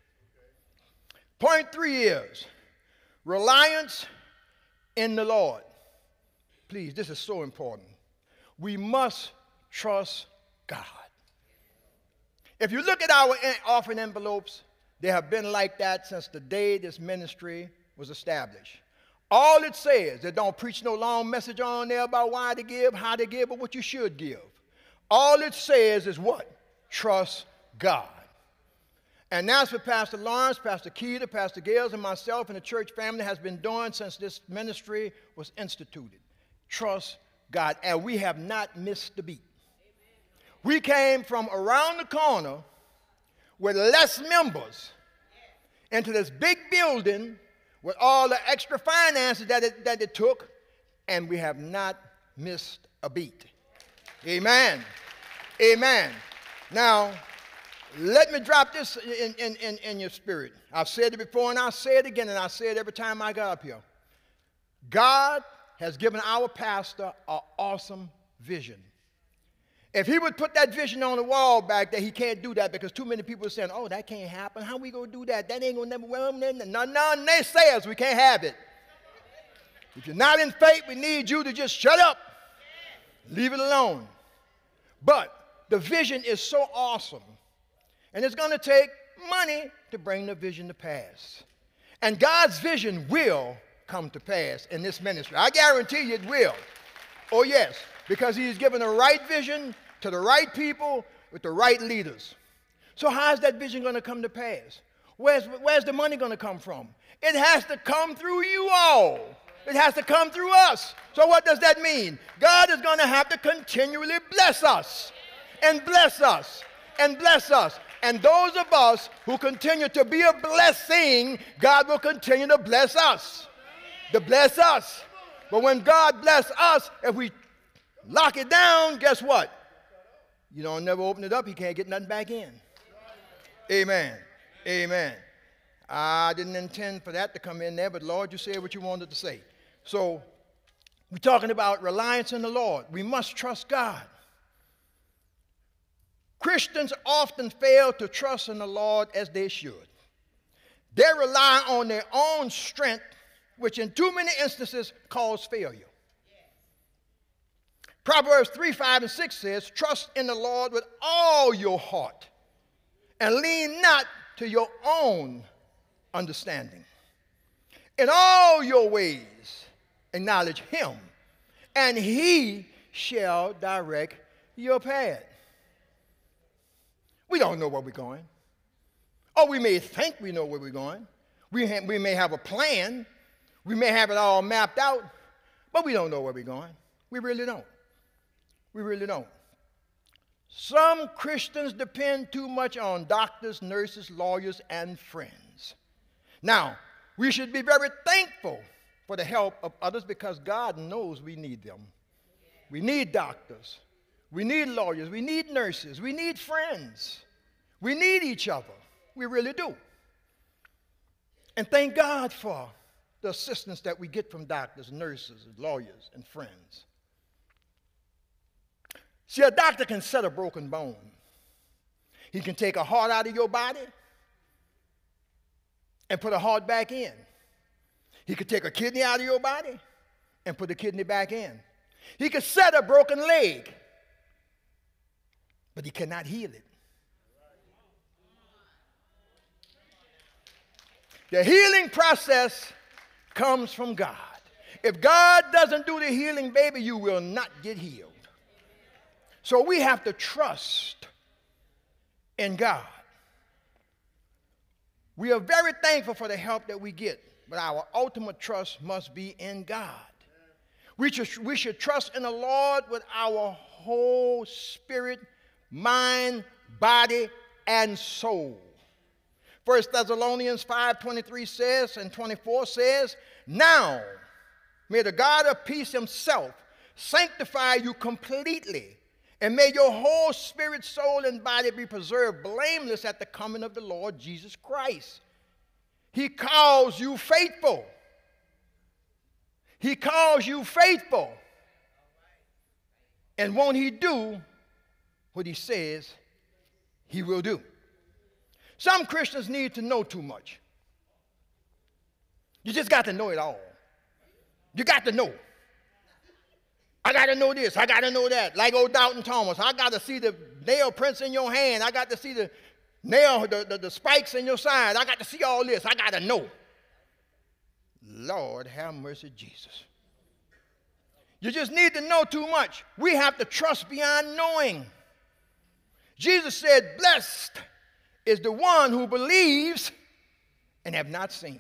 S2: Point three is reliance in the Lord. Please, this is so important. We must trust God. If you look at our offering envelopes, they have been like that since the day this ministry was established. All it says, it don't preach no long message on there about why to give, how to give, or what you should give. All it says is what? Trust God. And that's what Pastor Lawrence, Pastor Keita, Pastor Gales, and myself and the church family has been doing since this ministry was instituted. Trust God. And we have not missed a beat. We came from around the corner with less members into this big building with all the extra finances that it, that it took, and we have not missed a beat. Amen. Amen. Now, let me drop this in, in, in, in your spirit. I've said it before, and I'll say it again, and I'll say it every time I got up here. God has given our pastor an awesome vision. If he would put that vision on the wall back there, he can't do that because too many people are saying, oh, that can't happen. How we going to do that? That ain't going to never, well, no, no, no, naysayers, we can't have it. If you're not in faith, we need you to just shut up. Leave it alone. But the vision is so awesome, and it's going to take money to bring the vision to pass. And God's vision will come to pass in this ministry. I guarantee you it will. Oh, yes, because he's given the right vision to the right people with the right leaders. So how's that vision going to come to pass? Where's, where's the money going to come from? It has to come through you all. It has to come through us. So what does that mean? God is going to have to continually bless us and bless us and bless us. And those of us who continue to be a blessing, God will continue to bless us. To bless us. But when God bless us, if we lock it down, guess what? You don't never open it up, he can't get nothing back in. Amen. Amen. I didn't intend for that to come in there, but Lord, you said what you wanted to say. So we're talking about reliance in the Lord. We must trust God. Christians often fail to trust in the Lord as they should. They rely on their own strength, which in too many instances cause failure. Proverbs three, five, and six says, trust in the Lord with all your heart and lean not to your own understanding. In all your ways, acknowledge him, and he shall direct your path. We don't know where we're going. Or we may think we know where we're going. We, ha- we may have a plan. We may have it all mapped out, but we don't know where we're going. We really don't. We really don't. Some Christians depend too much on doctors, nurses, lawyers, and friends. Now, we should be very thankful for the help of others because God knows we need them. We need doctors. We need lawyers. We need nurses. We need friends. We need each other. We really do. And thank God for the assistance that we get from doctors, nurses, lawyers, and friends. See, a doctor can set a broken bone. He can take a heart out of your body and put a heart back in. He could take a kidney out of your body and put the kidney back in. He could set a broken leg, but he cannot heal it. The healing process comes from God. If God doesn't do the healing, baby, you will not get healed. So we have to trust in God. We are very thankful for the help that we get, but our ultimate trust must be in God. We should, we should trust in the Lord with our whole spirit, mind, body, and soul. First Thessalonians five twenty-three says, and twenty-four says, now may the God of peace himself sanctify you completely, and may your whole spirit, soul, and body be preserved blameless at the coming of the Lord Jesus Christ. He calls you faithful. He calls you faithful. And won't he do what he says he will do? Some Christians need to know too much. You just got to know it all. You got to know. I got to know this. I got to know that. Like old Doubting Thomas. I got to see the nail prints in your hand. I got to see the nail, the, the, the spikes in your side. I got to see all this. I got to know. Lord, have mercy, Jesus. You just need to know too much. We have to trust beyond knowing. Jesus said, blessed is the one who believes and have not seen.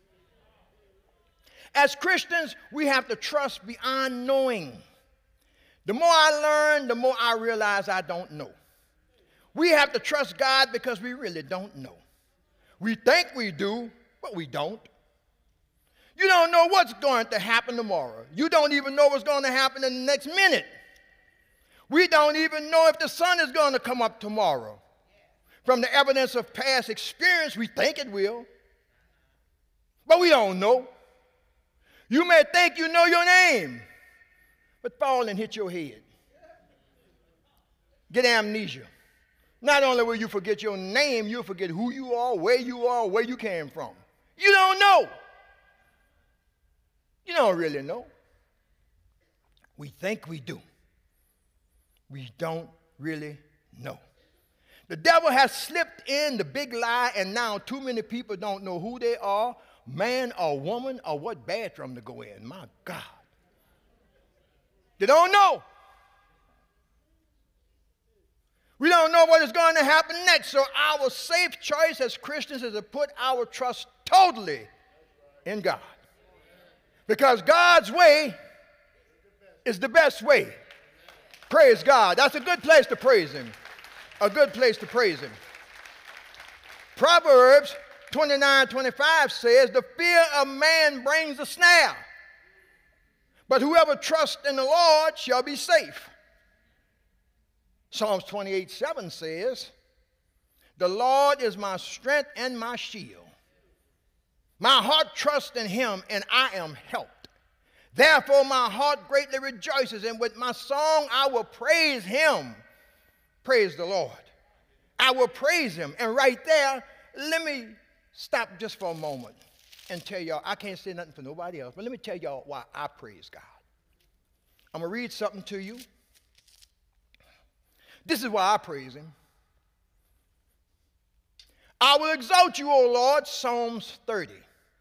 S2: As Christians, we have to trust beyond knowing. The more I learn, the more I realize I don't know. We have to trust God because we really don't know. We think we do, but we don't. You don't know what's going to happen tomorrow. You don't even know what's going to happen in the next minute. We don't even know if the sun is going to come up tomorrow. From the evidence of past experience, we think it will. But we don't know. You may think you know your name, but fall and hit your head. Get amnesia. Not only will you forget your name, you'll forget who you are, where you are, where you came from. You don't know. You don't really know. We think we do. We don't really know. The devil has slipped in the big lie, and now too many people don't know who they are, man or woman, or what bathroom to go in. My God. They don't know. We don't know what is going to happen next, so our safe choice as Christians is to put our trust totally in God. Because God's way is the best way. Praise God. That's a good place to praise him. A good place to praise him. Proverbs twenty-nine twenty-five says, the fear of man brings a snare, but whoever trusts in the Lord shall be safe. Psalms twenty-eight seven says, the Lord is my strength and my shield. My heart trusts in him, and I am helped. Therefore my heart greatly rejoices, and with my song I will praise him. Praise the Lord. I will praise him. And right there, let me stop just for a moment and tell y'all, I can't say nothing for nobody else, but let me tell y'all why I praise God. I'm going to read something to you. This is why I praise him. I will exalt you, O Lord, Psalms thirty,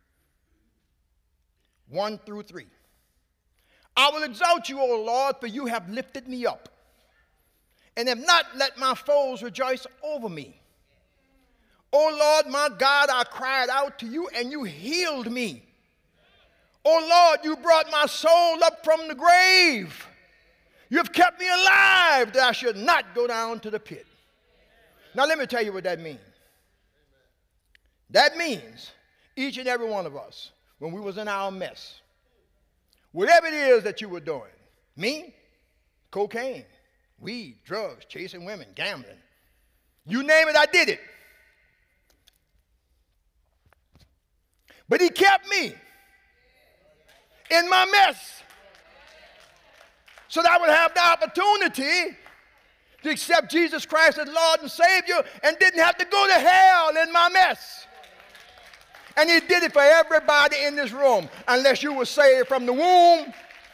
S2: one through three. I will exalt you, O Lord, for you have lifted me up, and have not let my foes rejoice over me. O Lord, my God, I cried out to you, and you healed me. O Lord, you brought my soul up from the grave. You have kept me alive that I should not go down to the pit. Now let me tell you what that means. That means each and every one of us, when we was in our mess, whatever it is that you were doing, me, cocaine, weed, drugs, chasing women, gambling, you name it, I did it. But he kept me in my mess so that I would have the opportunity to accept Jesus Christ as Lord and Savior and didn't have to go to hell in my mess. And he did it for everybody in this room, unless you were saved from the womb.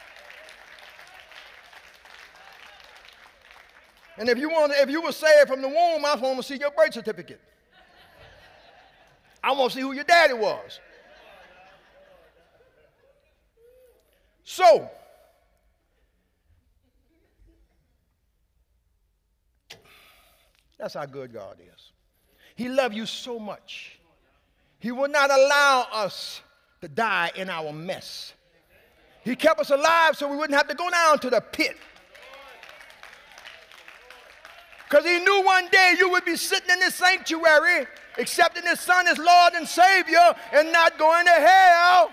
S2: And if you want, if you were saved from the womb, I want to see your birth certificate. I want to see who your daddy was. So, that's how good God is. He loves you so much. He will not allow us to die in our mess. He kept us alive so we wouldn't have to go down to the pit. Because he knew one day you would be sitting in this sanctuary, accepting his son as Lord and Savior, and not going to hell.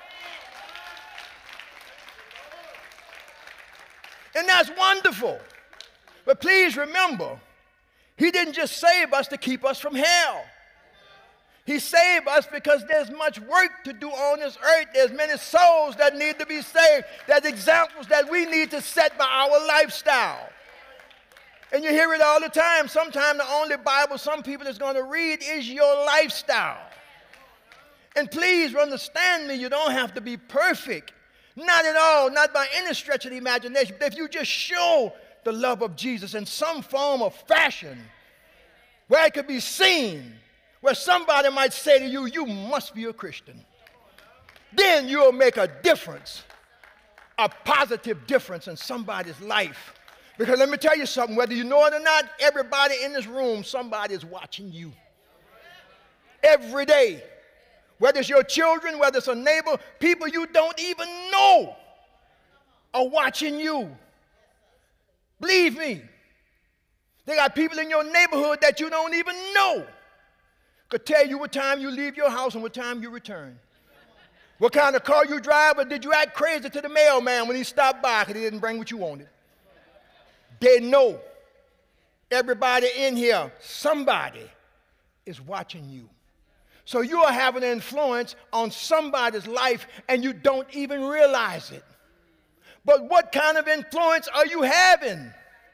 S2: And that's wonderful. But please remember, he didn't just save us to keep us from hell. He saved us because there's much work to do on this earth. There's many souls that need to be saved. There's examples that we need to set by our lifestyle. And you hear it all the time. Sometimes the only Bible some people is going to read is your lifestyle. And please understand me, you don't have to be perfect. Not at all, not by any stretch of the imagination. But if you just show the love of Jesus in some form of fashion, where it could be seen, where somebody might say to you, you must be a Christian, then you'll make a difference, a positive difference in somebody's life. Because let me tell you something, whether you know it or not, everybody in this room, somebody is watching you. Every day. Whether it's your children, whether it's a neighbor, people you don't even know are watching you. Believe me, they got people in your neighborhood that you don't even know could tell you what time you leave your house and what time you return. What kind of car you drive, or did you act crazy to the mailman when he stopped by because he didn't bring what you wanted? They know. Everybody in here, somebody is watching you. So you are having an influence on somebody's life and you don't even realize it. But what kind of influence are you having?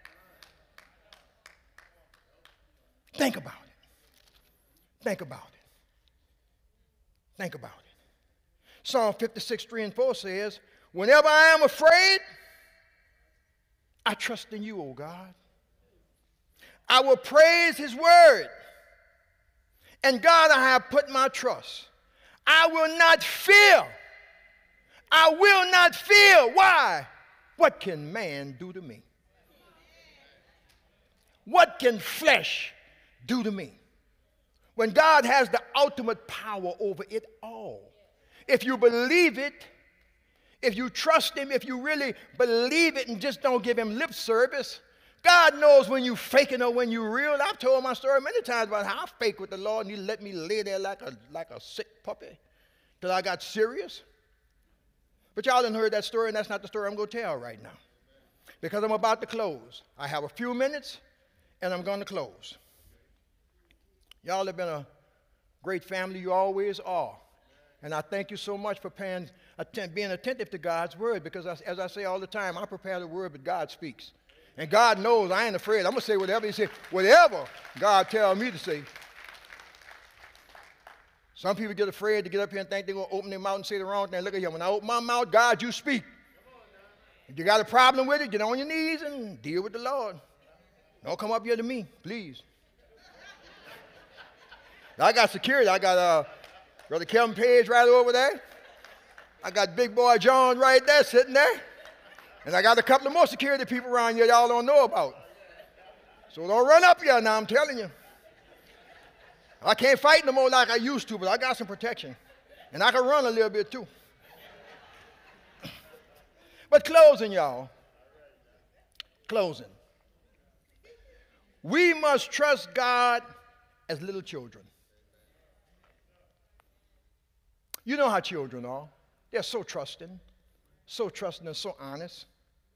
S2: Think about it. Think about it. Think about it. Psalm fifty-six, three and four says, whenever I am afraid, I trust in you, O God. I will praise his word. And God, I have put my trust. I will not fear. I will not fear. Why? What can man do to me? What can flesh do to me? When God has the ultimate power over it all. If you believe it, if you trust him, if you really believe it and just don't give him lip service, God knows when you faking or when you real. I've told my story many times about how I fake with the Lord and he let me lay there like a, like a sick puppy till I got serious. But y'all done heard that story, and that's not the story I'm going to tell right now. Because I'm about to close. I have a few minutes, and I'm going to close. Y'all have been a great family. You always are. And I thank you so much for paying, atten- being attentive to God's word, because I, as I say all the time, I prepare the word, but God speaks. And God knows I ain't afraid. I'm going to say whatever he says, whatever God tells me to say. Some people get afraid to get up here and think they're going to open their mouth and say the wrong thing. Look at here. When I open my mouth, God, you speak. If you got a problem with it, get on your knees and deal with the Lord. Don't come up here to me, please. I got security. I got uh, Brother Kevin Page right over there. I got big boy John right there sitting there. And I got a couple of more security people around here y'all don't know about. So don't run up here now, I'm telling you. I can't fight no more like I used to, but I got some protection. And I can run a little bit too. But closing, y'all. Closing. We must trust God as little children. You know how children are. They're so trusting, so trusting and so honest.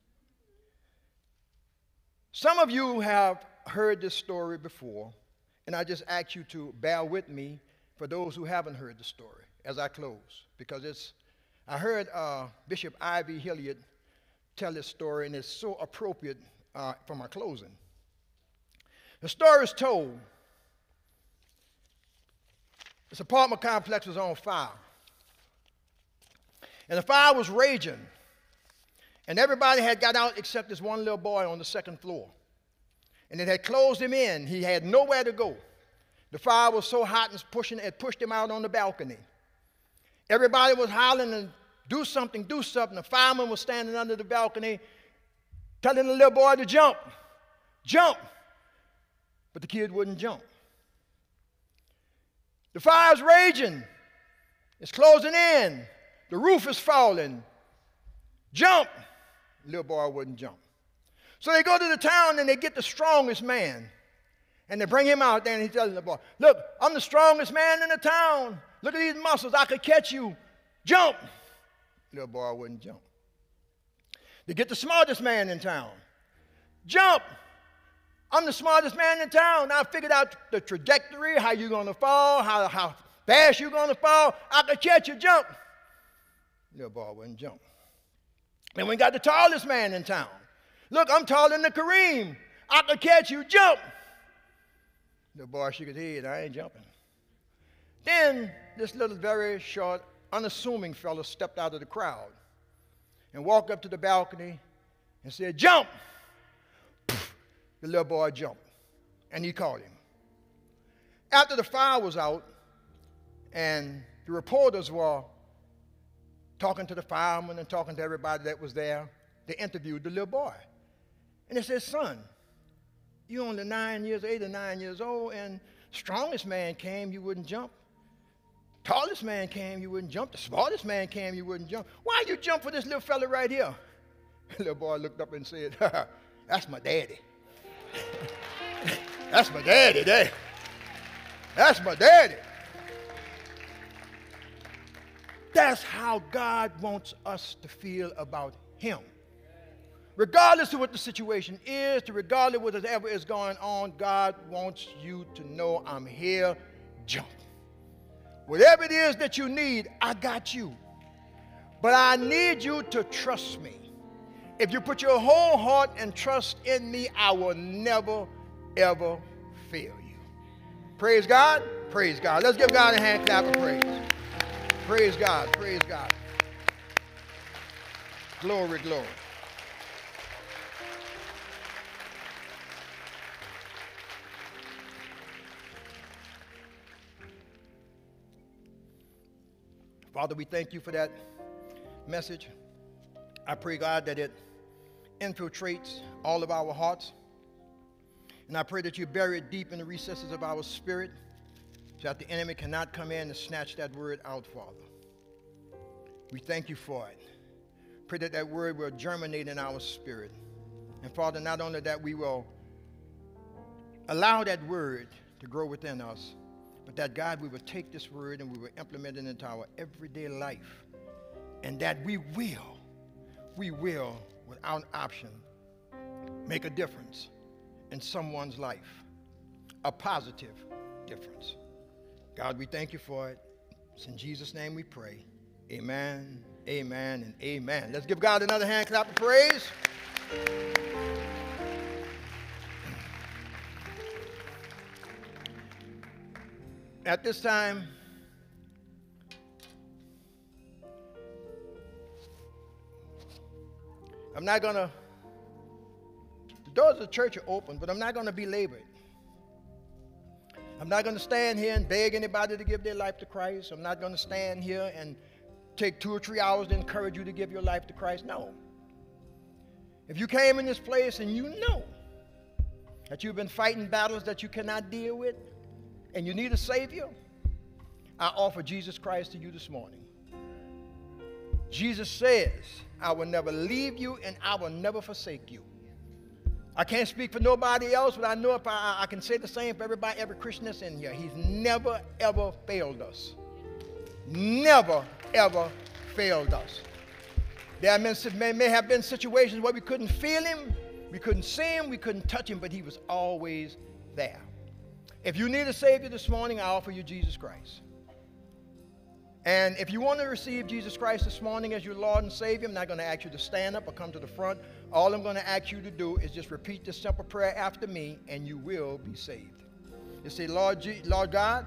S2: Some of you have heard this story before, and I just ask you to bear with me for those who haven't heard the story as I close, because it's, I heard uh, Bishop Ivy Hilliard tell this story, and it's so appropriate uh, for my closing. The story is told. This apartment complex was on fire. And the fire was raging. And everybody had got out except this one little boy on the second floor. And it had closed him in. He had nowhere to go. The fire was so hot and pushing, it pushed him out on the balcony. Everybody was hollering and do something, do something. The fireman was standing under the balcony telling the little boy to jump, jump. But the kid wouldn't jump. The fire's raging. It's closing in. The roof is falling. Jump. The little boy wouldn't jump. So they go to the town and they get the strongest man. And they bring him out there and he's telling the boy, look, I'm the strongest man in the town. Look at these muscles. I could catch you. Jump. The little boy wouldn't jump. They get the smartest man in town. Jump. I'm the smartest man in town. I figured out the trajectory, how you're going to fall, how, how fast you're going to fall. I could catch you. Jump. Little boy wouldn't jump. And we got the tallest man in town. Look, I'm taller than the Kareem. I could catch you. Jump. Little boy shook his head. I ain't jumping. Then this little very short, unassuming fellow stepped out of the crowd and walked up to the balcony and said, jump. The little boy jumped, and he caught him. After the fire was out, and the reporters were talking to the firemen and talking to everybody that was there, they interviewed the little boy. And they said, son, you're only nine years, eight or nine years old, and strongest man came, you wouldn't jump. Tallest man came, you wouldn't jump. The smartest man came, you wouldn't jump. Why you jump for this little fella right here? The little boy looked up and said, that's my daddy. That's my daddy, Dad. That's my daddy. That's how God wants us to feel about him. Regardless of what the situation is, regardless of whatever is going on, God wants you to know I'm here. Jump. Whatever it is that you need, I got you. But I need you to trust me. If you put your whole heart and trust in me, I will never, ever fail you. Praise God. Praise God. Let's give God a hand clap of praise. Praise God. Praise God. Glory, glory. Father, we thank you for that message. I pray, God, that it infiltrates all of our hearts. And I pray that you bury it deep in the recesses of our spirit so that the enemy cannot come in and snatch that word out, Father. We thank you for it. Pray that that word will germinate in our spirit. And Father, not only that we will allow that word to grow within us, but that, God, we will take this word and we will implement it into our everyday life. And that we will, we will, without option, make a difference in someone's life, a positive difference. God, we thank you for it. It's in Jesus' name we pray. Amen, amen, and amen. Let's give God another hand clap of praise. At this time, I'm not going to, the doors of the church are open, but I'm not going to belabor it. I'm not going to stand here and beg anybody to give their life to Christ. I'm not going to stand here and take two or three hours to encourage you to give your life to Christ. No. If you came in this place and you know that you've been fighting battles that you cannot deal with and you need a Savior, I offer Jesus Christ to you this morning. Jesus says, I will never leave you and I will never forsake you. I can't speak for nobody else, but I know if I, I can say the same for everybody, every Christian that's in here. He's never, ever failed us. Never, ever failed us. There may, may have been situations where we couldn't feel him, we couldn't see him, we couldn't touch him, but he was always there. If you need a Savior this morning, I offer you Jesus Christ. And if you want to receive Jesus Christ this morning as your Lord and Savior, I'm not going to ask you to stand up or come to the front. All I'm going to ask you to do is just repeat this simple prayer after me, and you will be saved. You say, Lord, G- Lord God,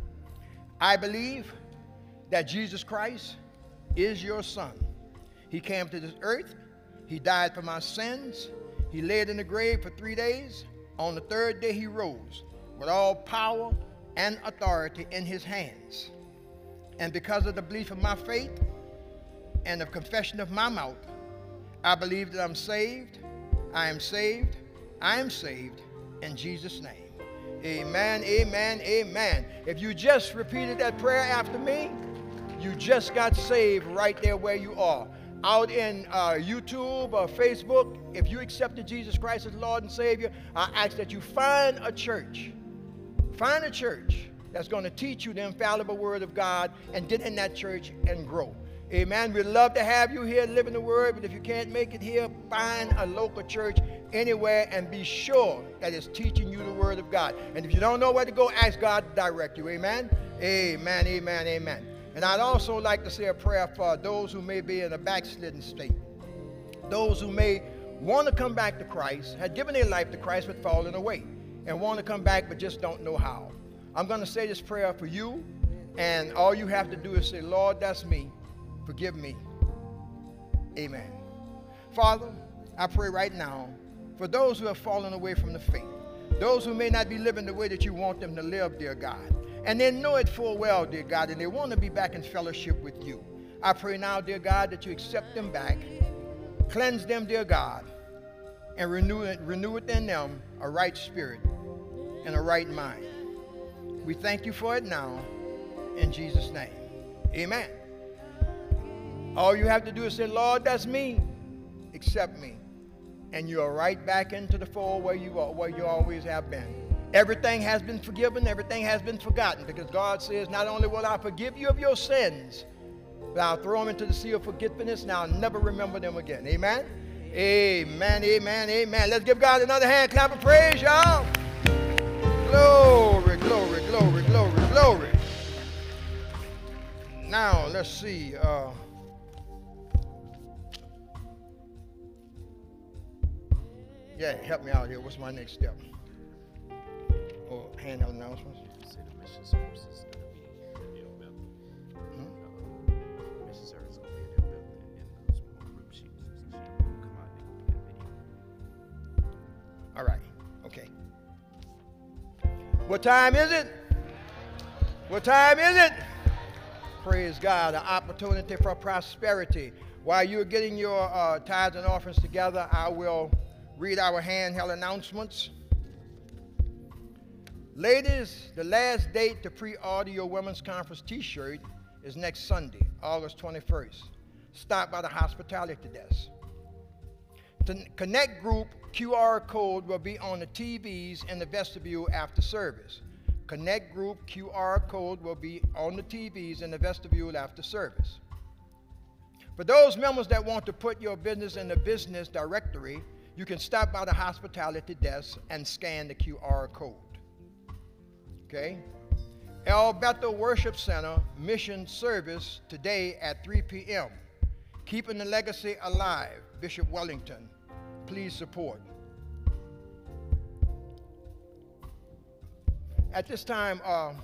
S2: I believe that Jesus Christ is your Son. He came to this earth. He died for my sins. He laid in the grave for three days. On the third day, he rose with all power and authority in his hands. And because of the belief of my faith and the confession of my mouth, I believe that I'm saved, I am saved, I am saved in Jesus' name. Amen, amen, amen. If you just repeated that prayer after me, you just got saved right there where you are. Out in uh, YouTube or Facebook, if you accepted Jesus Christ as Lord and Savior, I ask that you find a church. Find a church that's going to teach you the infallible Word of God and get in that church and grow. Amen. We'd love to have you here living the Word, but if you can't make it here, find a local church anywhere and be sure that it's teaching you the Word of God. And if you don't know where to go, ask God to direct you. Amen. Amen, amen, amen. And I'd also like to say a prayer for those who may be in a backslidden state. Those who may want to come back to Christ, had given their life to Christ but fallen away, and want to come back but just don't know how. I'm going to say this prayer for you, and all you have to do is say, Lord, that's me. Forgive me. Amen. Father, I pray right now for those who have fallen away from the faith, those who may not be living the way that you want them to live, dear God, and they know it full well, dear God, and they want to be back in fellowship with you. I pray now, dear God, that you accept them back, cleanse them, dear God, and renew, it, renew within them a right spirit and a right mind. We thank you for it now, in Jesus' name. Amen. All you have to do is say, Lord, that's me. Accept me. And you are right back into the fold where you are, where you always have been. Everything has been forgiven. Everything has been forgotten, because God says, not only will I forgive you of your sins, but I'll throw them into the sea of forgetfulness, and I'll never remember them again. Amen? Amen, amen, amen. Let's give God another hand clap of praise, y'all. Glory, glory, glory, glory, glory. Now, let's see. Uh, yeah, help me out here. What's my next step? Oh, handheld announcements.
S3: See the mission service is going to be in Bethel. Hmm? Mission service is going to be in Bethel, and those small group sheets will come out and they're going to be a video.
S2: All right. Okay. What time is it? What time is it? Praise God. An opportunity for prosperity. While you're getting your uh, tithes and offerings together, I will read our handheld announcements. Ladies, the last date to pre-order your Women's Conference t-shirt is next Sunday, August twenty-first. Stop by the hospitality desk. The Connect Group Q R code will be on the T Vs in the vestibule after service. Connect Group Q R code will be on the T Vs in the vestibule after service. For those members that want to put your business in the business directory, you can stop by the hospitality desk and scan the Q R code. Okay? El Bethel Worship Center mission service today at three p m Keeping the legacy alive, Bishop Wellington. Please support. At this time, uh,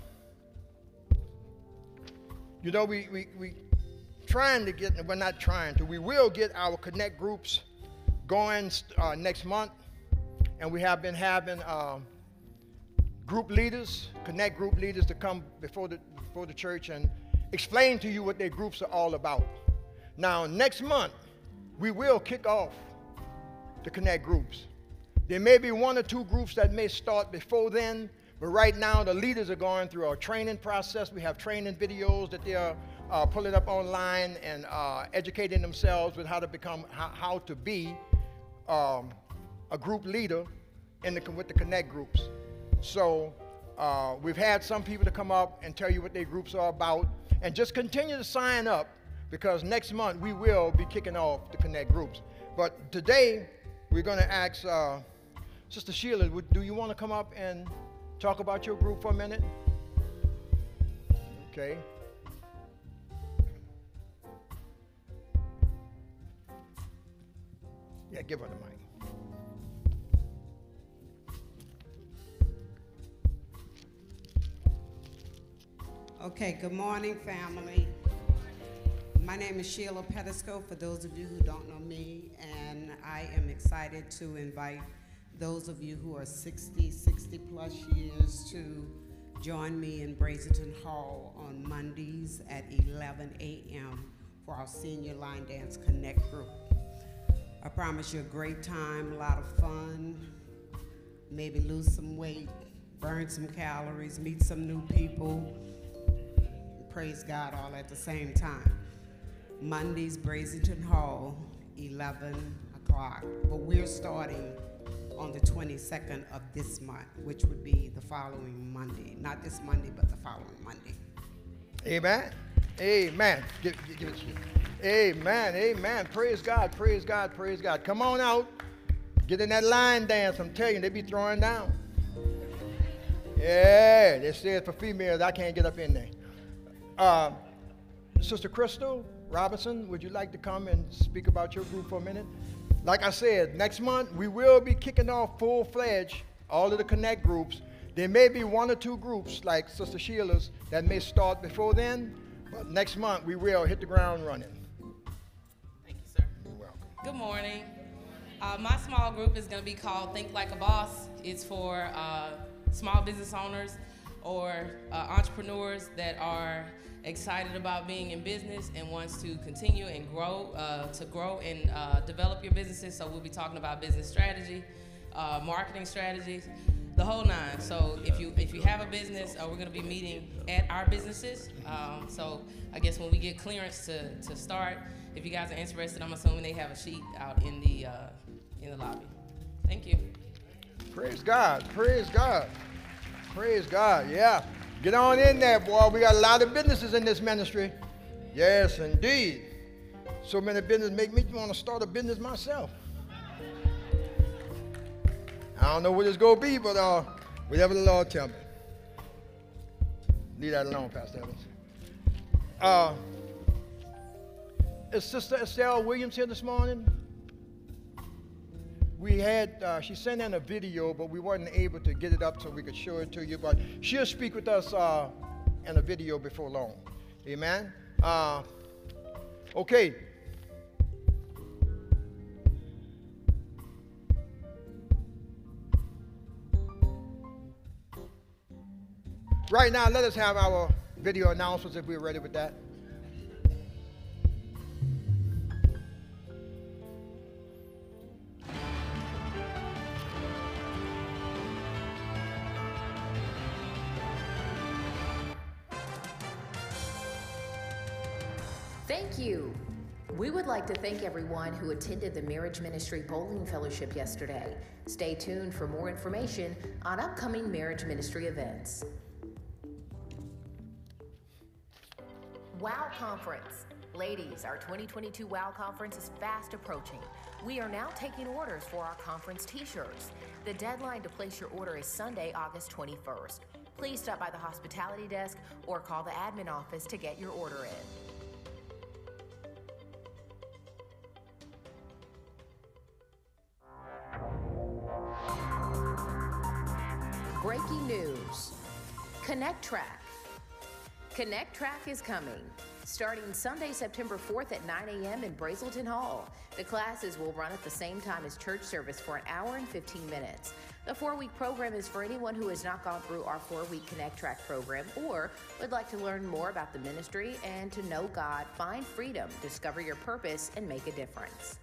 S2: you know, we, we, we trying to get, we're not trying to, we will get our Connect groups going uh, next month. And we have been having uh, group leaders, connect group leaders to come before the, before the church and explain to you what their groups are all about. Now, next month, we will kick off the connect groups. There may be one or two groups that may start before then, but right now the leaders are going through a training process. We have training videos that they are uh, pulling up online and uh, educating themselves with how to become, how, how to be um, a group leader in the, with the connect groups. So uh, we've had some people to come up and tell you what their groups are about, and just continue to sign up, because next month we will be kicking off the connect groups. But today we're going to ask uh, Sister Sheila, would, do you want to come up and talk about your group for a minute? Okay. Yeah, give her the mic.
S4: Okay, good morning, family. My name is Sheila Pettisco, for those of you who don't know me, and I am excited to invite those of you who are sixty, sixty plus years to join me in Brazelton Hall on Mondays at eleven a m for our Senior Line Dance Connect group. I promise you a great time, a lot of fun, maybe lose some weight, burn some calories, meet some new people, praise God all at the same time. Mondays, Brazelton Hall, eleven o'clock. But we're starting on the twenty-second of this month, which would be the following Monday. Not this Monday, but the following Monday.
S2: Amen. Amen. Give, give it to you. Amen. Amen. Praise God. Praise God. Praise God. Come on out. Get in that line dance. I'm telling you, they be throwing down. Yeah, they say it's for females. I can't get up in there. Uh, Sister Crystal Robinson, would you like to come and speak about your group for a minute? Like I said, next month we will be kicking off full-fledged all of the connect groups. There may be one or two groups like Sister Sheila's that may start before then, but next month we will hit the ground running.
S5: Thank you, sir.
S2: You're welcome.
S5: Good morning. Uh, my small group is going to be called Think Like a Boss. It's for uh, small business owners or uh, entrepreneurs that are excited about being in business and wants to continue and grow, uh, to grow and uh, develop your businesses. So we'll be talking about business strategy, uh, marketing strategies, the whole nine. So if you if you have a business, uh, we're going to be meeting at our businesses. Um, so I guess when we get clearance to, to start, if you guys are interested, I'm assuming they have a sheet out in the uh, in the lobby. Thank you.
S2: Praise God. Praise God. Praise God. Yeah. Get on in there, boy. We got a lot of businesses in this ministry. Yes, indeed. So many businesses make me want to start a business myself. I don't know what it's going to be, but uh, whatever the Lord tell me. Leave that alone, Pastor Evans. Uh, is Sister Estelle Williams here this morning? We had, uh, she sent in a video, but we weren't able to get it up so we could show it to you. But she'll speak with us uh, in a video before long. Amen? Uh, okay. Right now, let us have our video announcements if we're ready with that.
S6: Thank you. We would like to thank everyone who attended the Marriage Ministry Bowling Fellowship yesterday. Stay tuned for more information on upcoming Marriage Ministry events. WOW Conference. Ladies, our twenty twenty-two WOW Conference is fast approaching. We are now taking orders for our conference t-shirts. The deadline to place your order is Sunday, August twenty-first. Please stop by the hospitality desk or call the admin office to get your order in. Breaking news. Connect Track. Connect Track is coming. Starting Sunday, September fourth at nine a m in Brazelton Hall. The classes will run at the same time as church service for an hour and fifteen minutes. The four-week program is for anyone who has not gone through our four-week Connect Track program or would like to learn more about the ministry and to know God, find freedom, discover your purpose, and make a difference.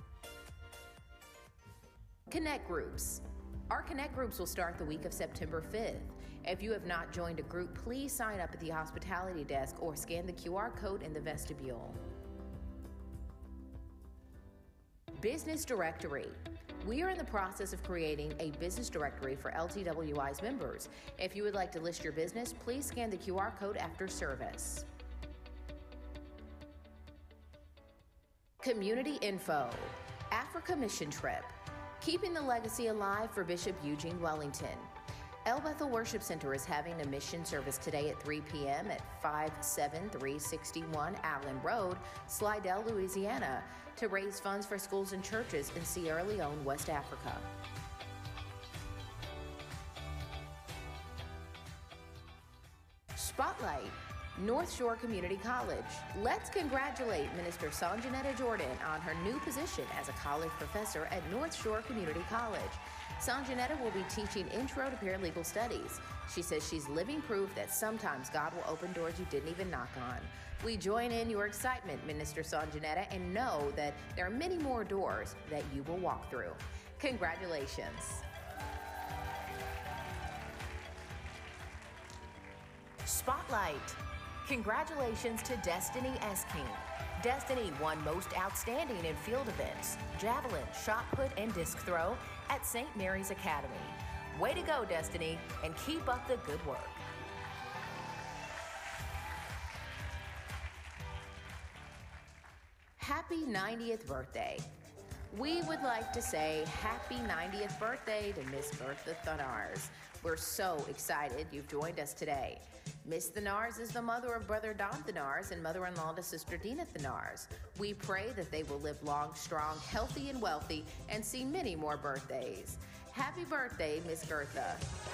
S6: Connect Groups. Our Connect Groups will start the week of September fifth. If you have not joined a group, please sign up at the hospitality desk or scan the Q R code in the vestibule. Business Directory. We are in the process of creating a business directory for L T W I's members. If you would like to list your business, please scan the Q R code after service. Community Info. Africa Mission Trip. Keeping the legacy alive for Bishop Eugene Wellington. El Bethel Worship Center is having a mission service today at three p m at five seven three six one Allen Road, Slidell, Louisiana, to raise funds for schools and churches in Sierra Leone, West Africa. Spotlight. North Shore Community College. Let's congratulate Minister Sanjanetta Jordan on her new position as a college professor at North Shore Community College. Sanjanetta will be teaching Intro to Paralegal Studies. She says she's living proof that sometimes God will open doors you didn't even knock on. We join in your excitement, Minister Sanjanetta, and know that there are many more doors that you will walk through. Congratulations. Spotlight. Congratulations to Destiny Esking. Destiny won Most Outstanding in Field Events, Javelin, Shot Put, and Disc Throw at Saint Mary's Academy. Way to go, Destiny, and keep up the good work. Happy ninetieth birthday. We would like to say happy ninetieth birthday to Miss Bertha Thanars. We're so excited you've joined us today. Miss Thanars is the mother of Brother Don Thanars and mother-in-law to Sister Dina Thanars. We pray that they will live long, strong, healthy, and wealthy and see many more birthdays. Happy birthday, Miss Gertha.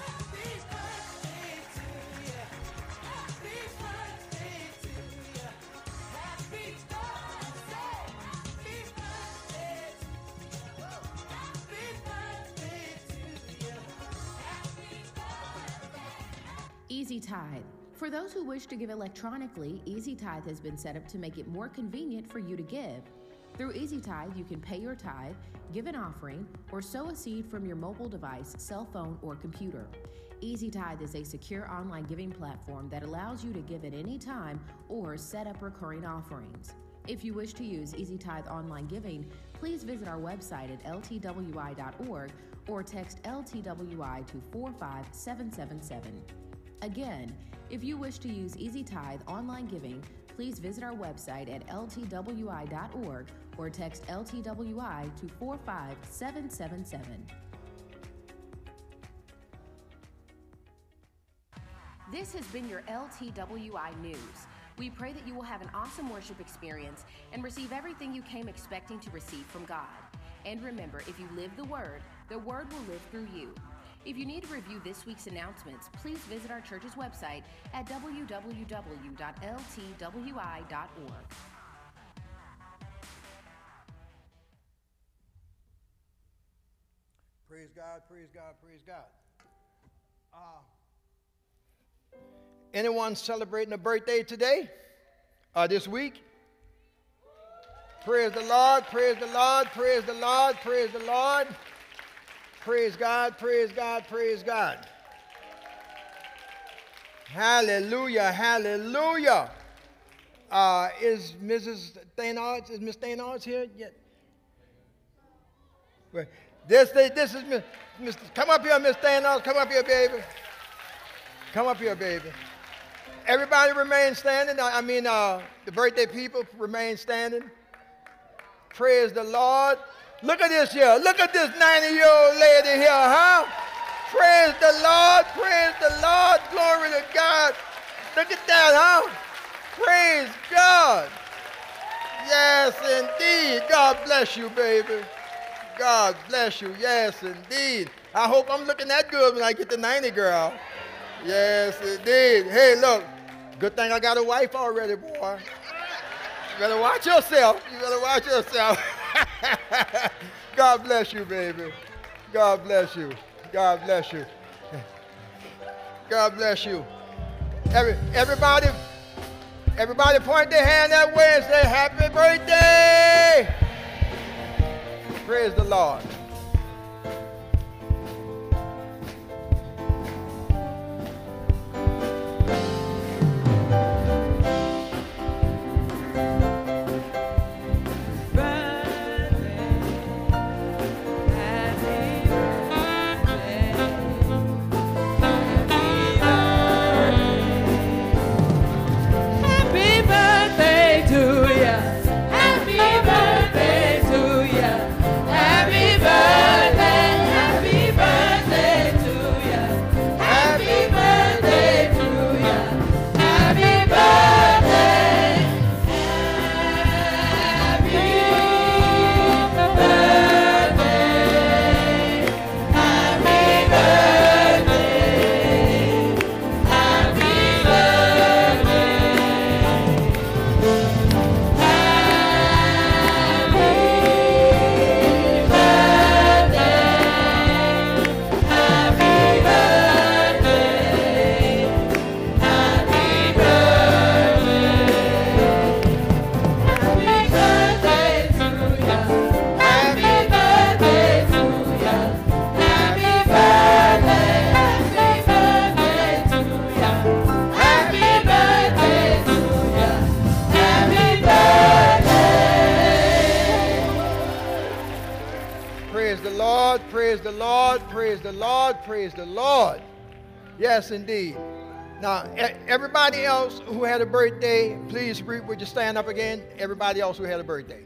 S6: Easy Tithe. For those who wish to give electronically, Easy Tithe has been set up to make it more convenient for you to give. Through Easy Tithe, you can pay your tithe, give an offering, or sow a seed from your mobile device, cell phone, or computer. Easy Tithe is a secure online giving platform that allows you to give at any time or set up recurring offerings. If you wish to use Easy Tithe online giving, please visit our website at L T W I dot org or text L T W I to four five seven seven seven. Again, if you wish to use Easy Tithe online giving, please visit our website at L T W I dot org or text L T W I to four five seven seven seven. This has been your L T W I News. We pray that you will have an awesome worship experience and receive everything you came expecting to receive from God. And remember, if you live the Word, the Word will live through you. If you need to review this week's announcements, please visit our church's website at w w w dot L T W I dot org.
S2: Praise God, praise God, praise God. Uh, anyone celebrating a birthday today or this week? Praise the Lord, praise the Lord, praise the Lord, praise the Lord. Praise God, praise God, praise God. Hallelujah, hallelujah. Uh, is Missus Thanars, is Miss Thanars here yet? Wait, this, this is Miss, Miss, come up here, Miss Thanars, come up here, baby. Come up here, baby. Everybody remain standing. I mean, uh, the birthday people remain standing. Praise the Lord. Look at this here. Look at this ninety-year-old lady here, huh? Praise the Lord. Praise the Lord. Glory to God. Look at that, huh? Praise God. Yes, indeed. God bless you, baby. God bless you. Yes, indeed. I hope I'm looking that good when I get to ninety, girl. Yes, indeed. Hey, look. Good thing I got a wife already, boy. You better watch yourself. You better watch yourself. God bless you, baby. God bless you. God bless you. God bless you. Every, everybody, everybody point their hand that way and say, happy birthday. Praise the Lord. Praise the Lord, praise the Lord, praise the Lord. Yes, indeed. Now, everybody else who had a birthday, please, would you stand up again? Everybody else who had a birthday.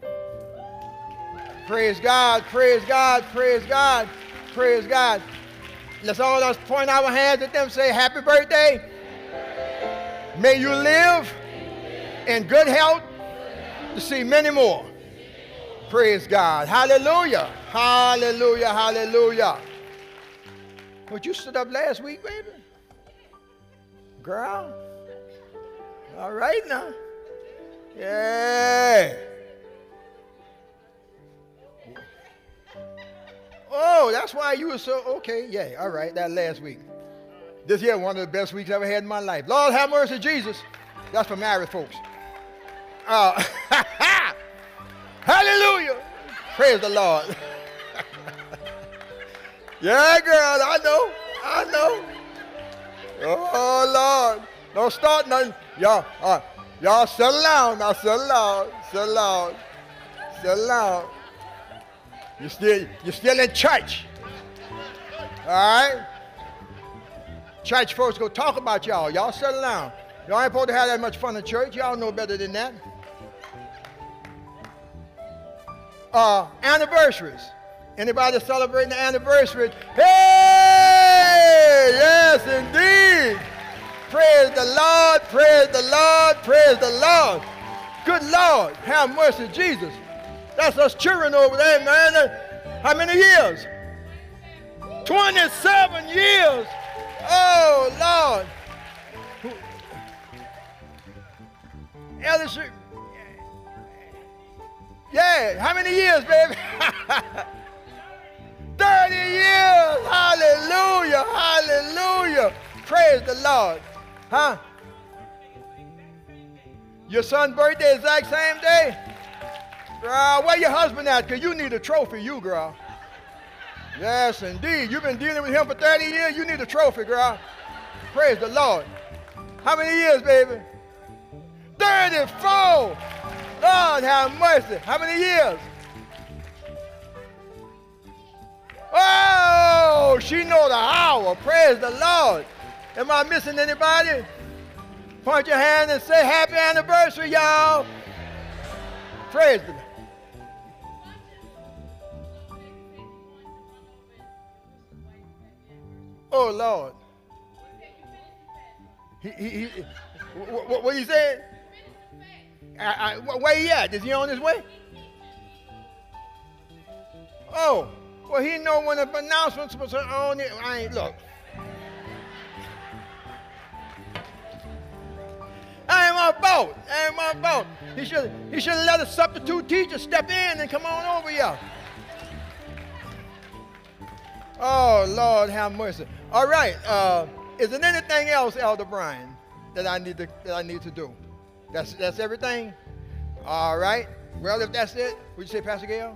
S2: Praise God, praise God, praise God, praise God. Let's all us point our hands at them and say, happy birthday. May you live in good health to see many more. Praise God. Hallelujah. Hallelujah. Hallelujah. But you stood up last week, baby? Girl. All right now. Yeah. Oh, that's why you were so, okay. Yeah, all right, that last week. This year, one of the best weeks I ever had in my life. Lord have mercy, Jesus. That's for married folks. Uh, Hallelujah. Praise the Lord. Yeah, girl, I know. I know. Oh, Lord. Don't start nothing. Y'all, uh, y'all settle down. Now settle down. Settle down. Settle down. You're still, you're still in church. All right? Church folks go talk about y'all. Y'all settle down. Y'all ain't supposed to have that much fun in church. Y'all know better than that. Uh, anniversaries. Anybody celebrating the anniversary? Hey! Yes, indeed. Praise the Lord, praise the Lord, praise the Lord. Good Lord, have mercy, Jesus. That's us children over there, man. How many years? twenty-seven years. Oh, Lord. Elder, yeah, how many years, baby? thirty years. Hallelujah, hallelujah. Praise the Lord. Huh? Your son's birthday exact same day? Girl, where your husband at? Because you need a trophy, you, girl. Yes, indeed. You've been dealing with him for thirty years. You need a trophy, girl. Praise the Lord. How many years, baby? thirty-four. Lord have mercy. How many years? Oh, she know the hour. Praise the Lord. Am I missing anybody? Point your hand and say happy anniversary, y'all. Praise the Lord. Oh, Lord. He, he, he, what, what he said? I, I, where he at? Is he on his way? Oh, well, he know when the announcements was on it. I ain't, look. I ain't my fault. I ain't my fault. He should he should have let a substitute teacher step in and come on over here. Oh, Lord, have mercy. All right. Uh, is there anything else, Elder Brian, that I need to that I need to do? That's that's everything. All right. Well, if that's it, would you say, Pastor Gail?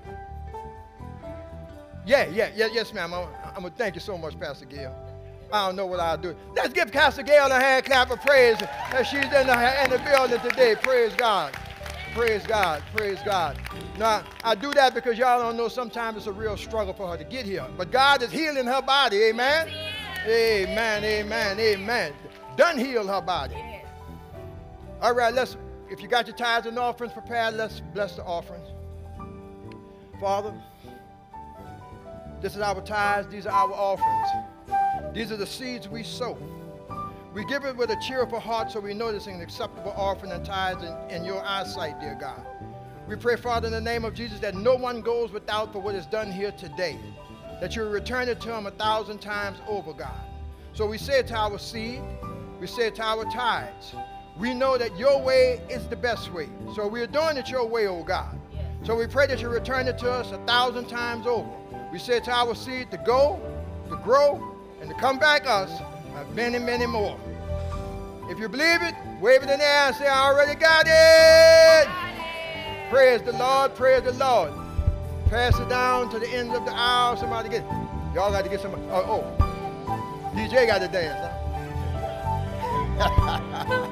S2: Yeah, yeah, yeah, yes, ma'am. I'm, I'm gonna thank you so much, Pastor Gail. I don't know what I'll do. Let's give Pastor Gail a hand clap of praise that she's in the, in the building today. Praise God. Praise God. Praise God. Now, I do that because y'all don't know sometimes it's a real struggle for her to get here. But God is healing her body. Amen? Amen, amen, amen. Done heal her body. All right, let's, if you got your tithes and offerings prepared, let's bless the offerings. Father, this is our tithes. These are our offerings. These are the seeds we sow. We give it with a cheerful heart so we know this is an acceptable offering and tithes in, in your eyesight, dear God. We pray, Father, in the name of Jesus, that no one goes without for what is done here today, that you will return it to him a thousand times over, God. So we say it to our seed, we say it to our tithes. We know that your way is the best way. So we're doing it your way, oh God. So we pray that you return it to us a thousand times over. We say to our seed to go, to grow, and to come back us uh, many, many more. If you believe it, wave it in the air and say, I already got it. Got it. Praise the Lord, praise the Lord. Pass it down to the ends of the aisle. Somebody get it. Y'all got to get somebody. Oh, oh. D J got to dance, huh?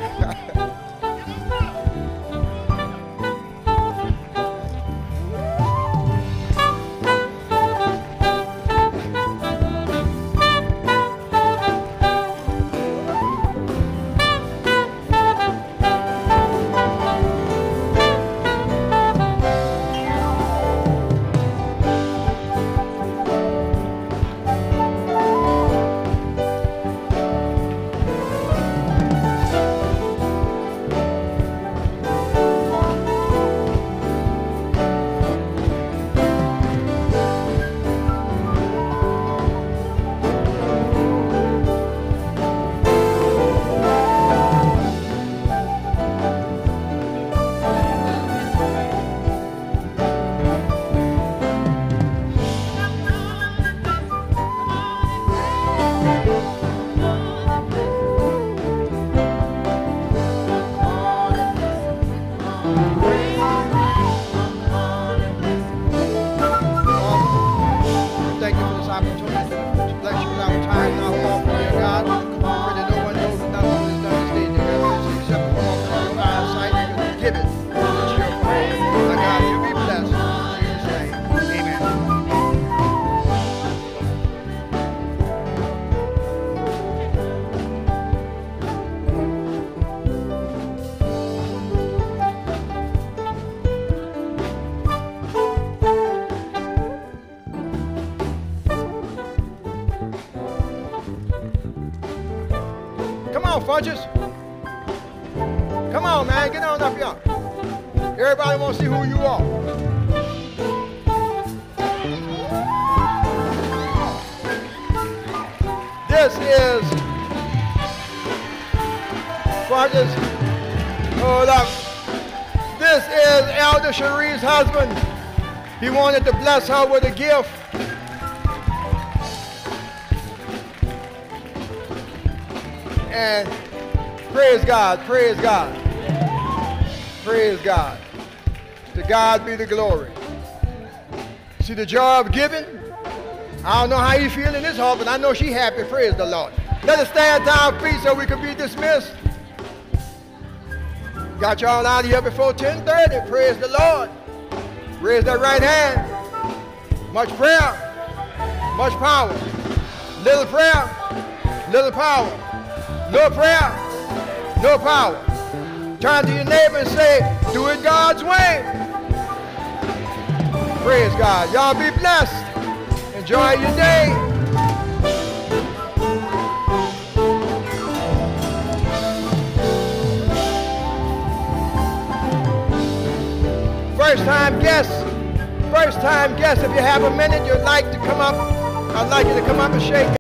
S2: Fudges. Come on, man. Get on up here. Everybody wants to see who you are. This is Fudges. Hold up. This is Elder Cherie's husband. He wanted to bless her with a gift. And praise God, praise God, praise God. To God be the glory. See the joy of giving? I don't know how you feel in this heart, but I know she's happy. Praise the Lord. Let us stand to our feet so we can be dismissed. Got y'all out of here before ten thirty. Praise the Lord. Raise that right hand. Much prayer, much power. Little prayer, little power. No prayer, no power. Turn to your neighbor and say, do it God's way. Praise God. Y'all be blessed. Enjoy your day. First time guests, first time guests, if you have a minute, you'd like to come up, I'd like you to come up and shake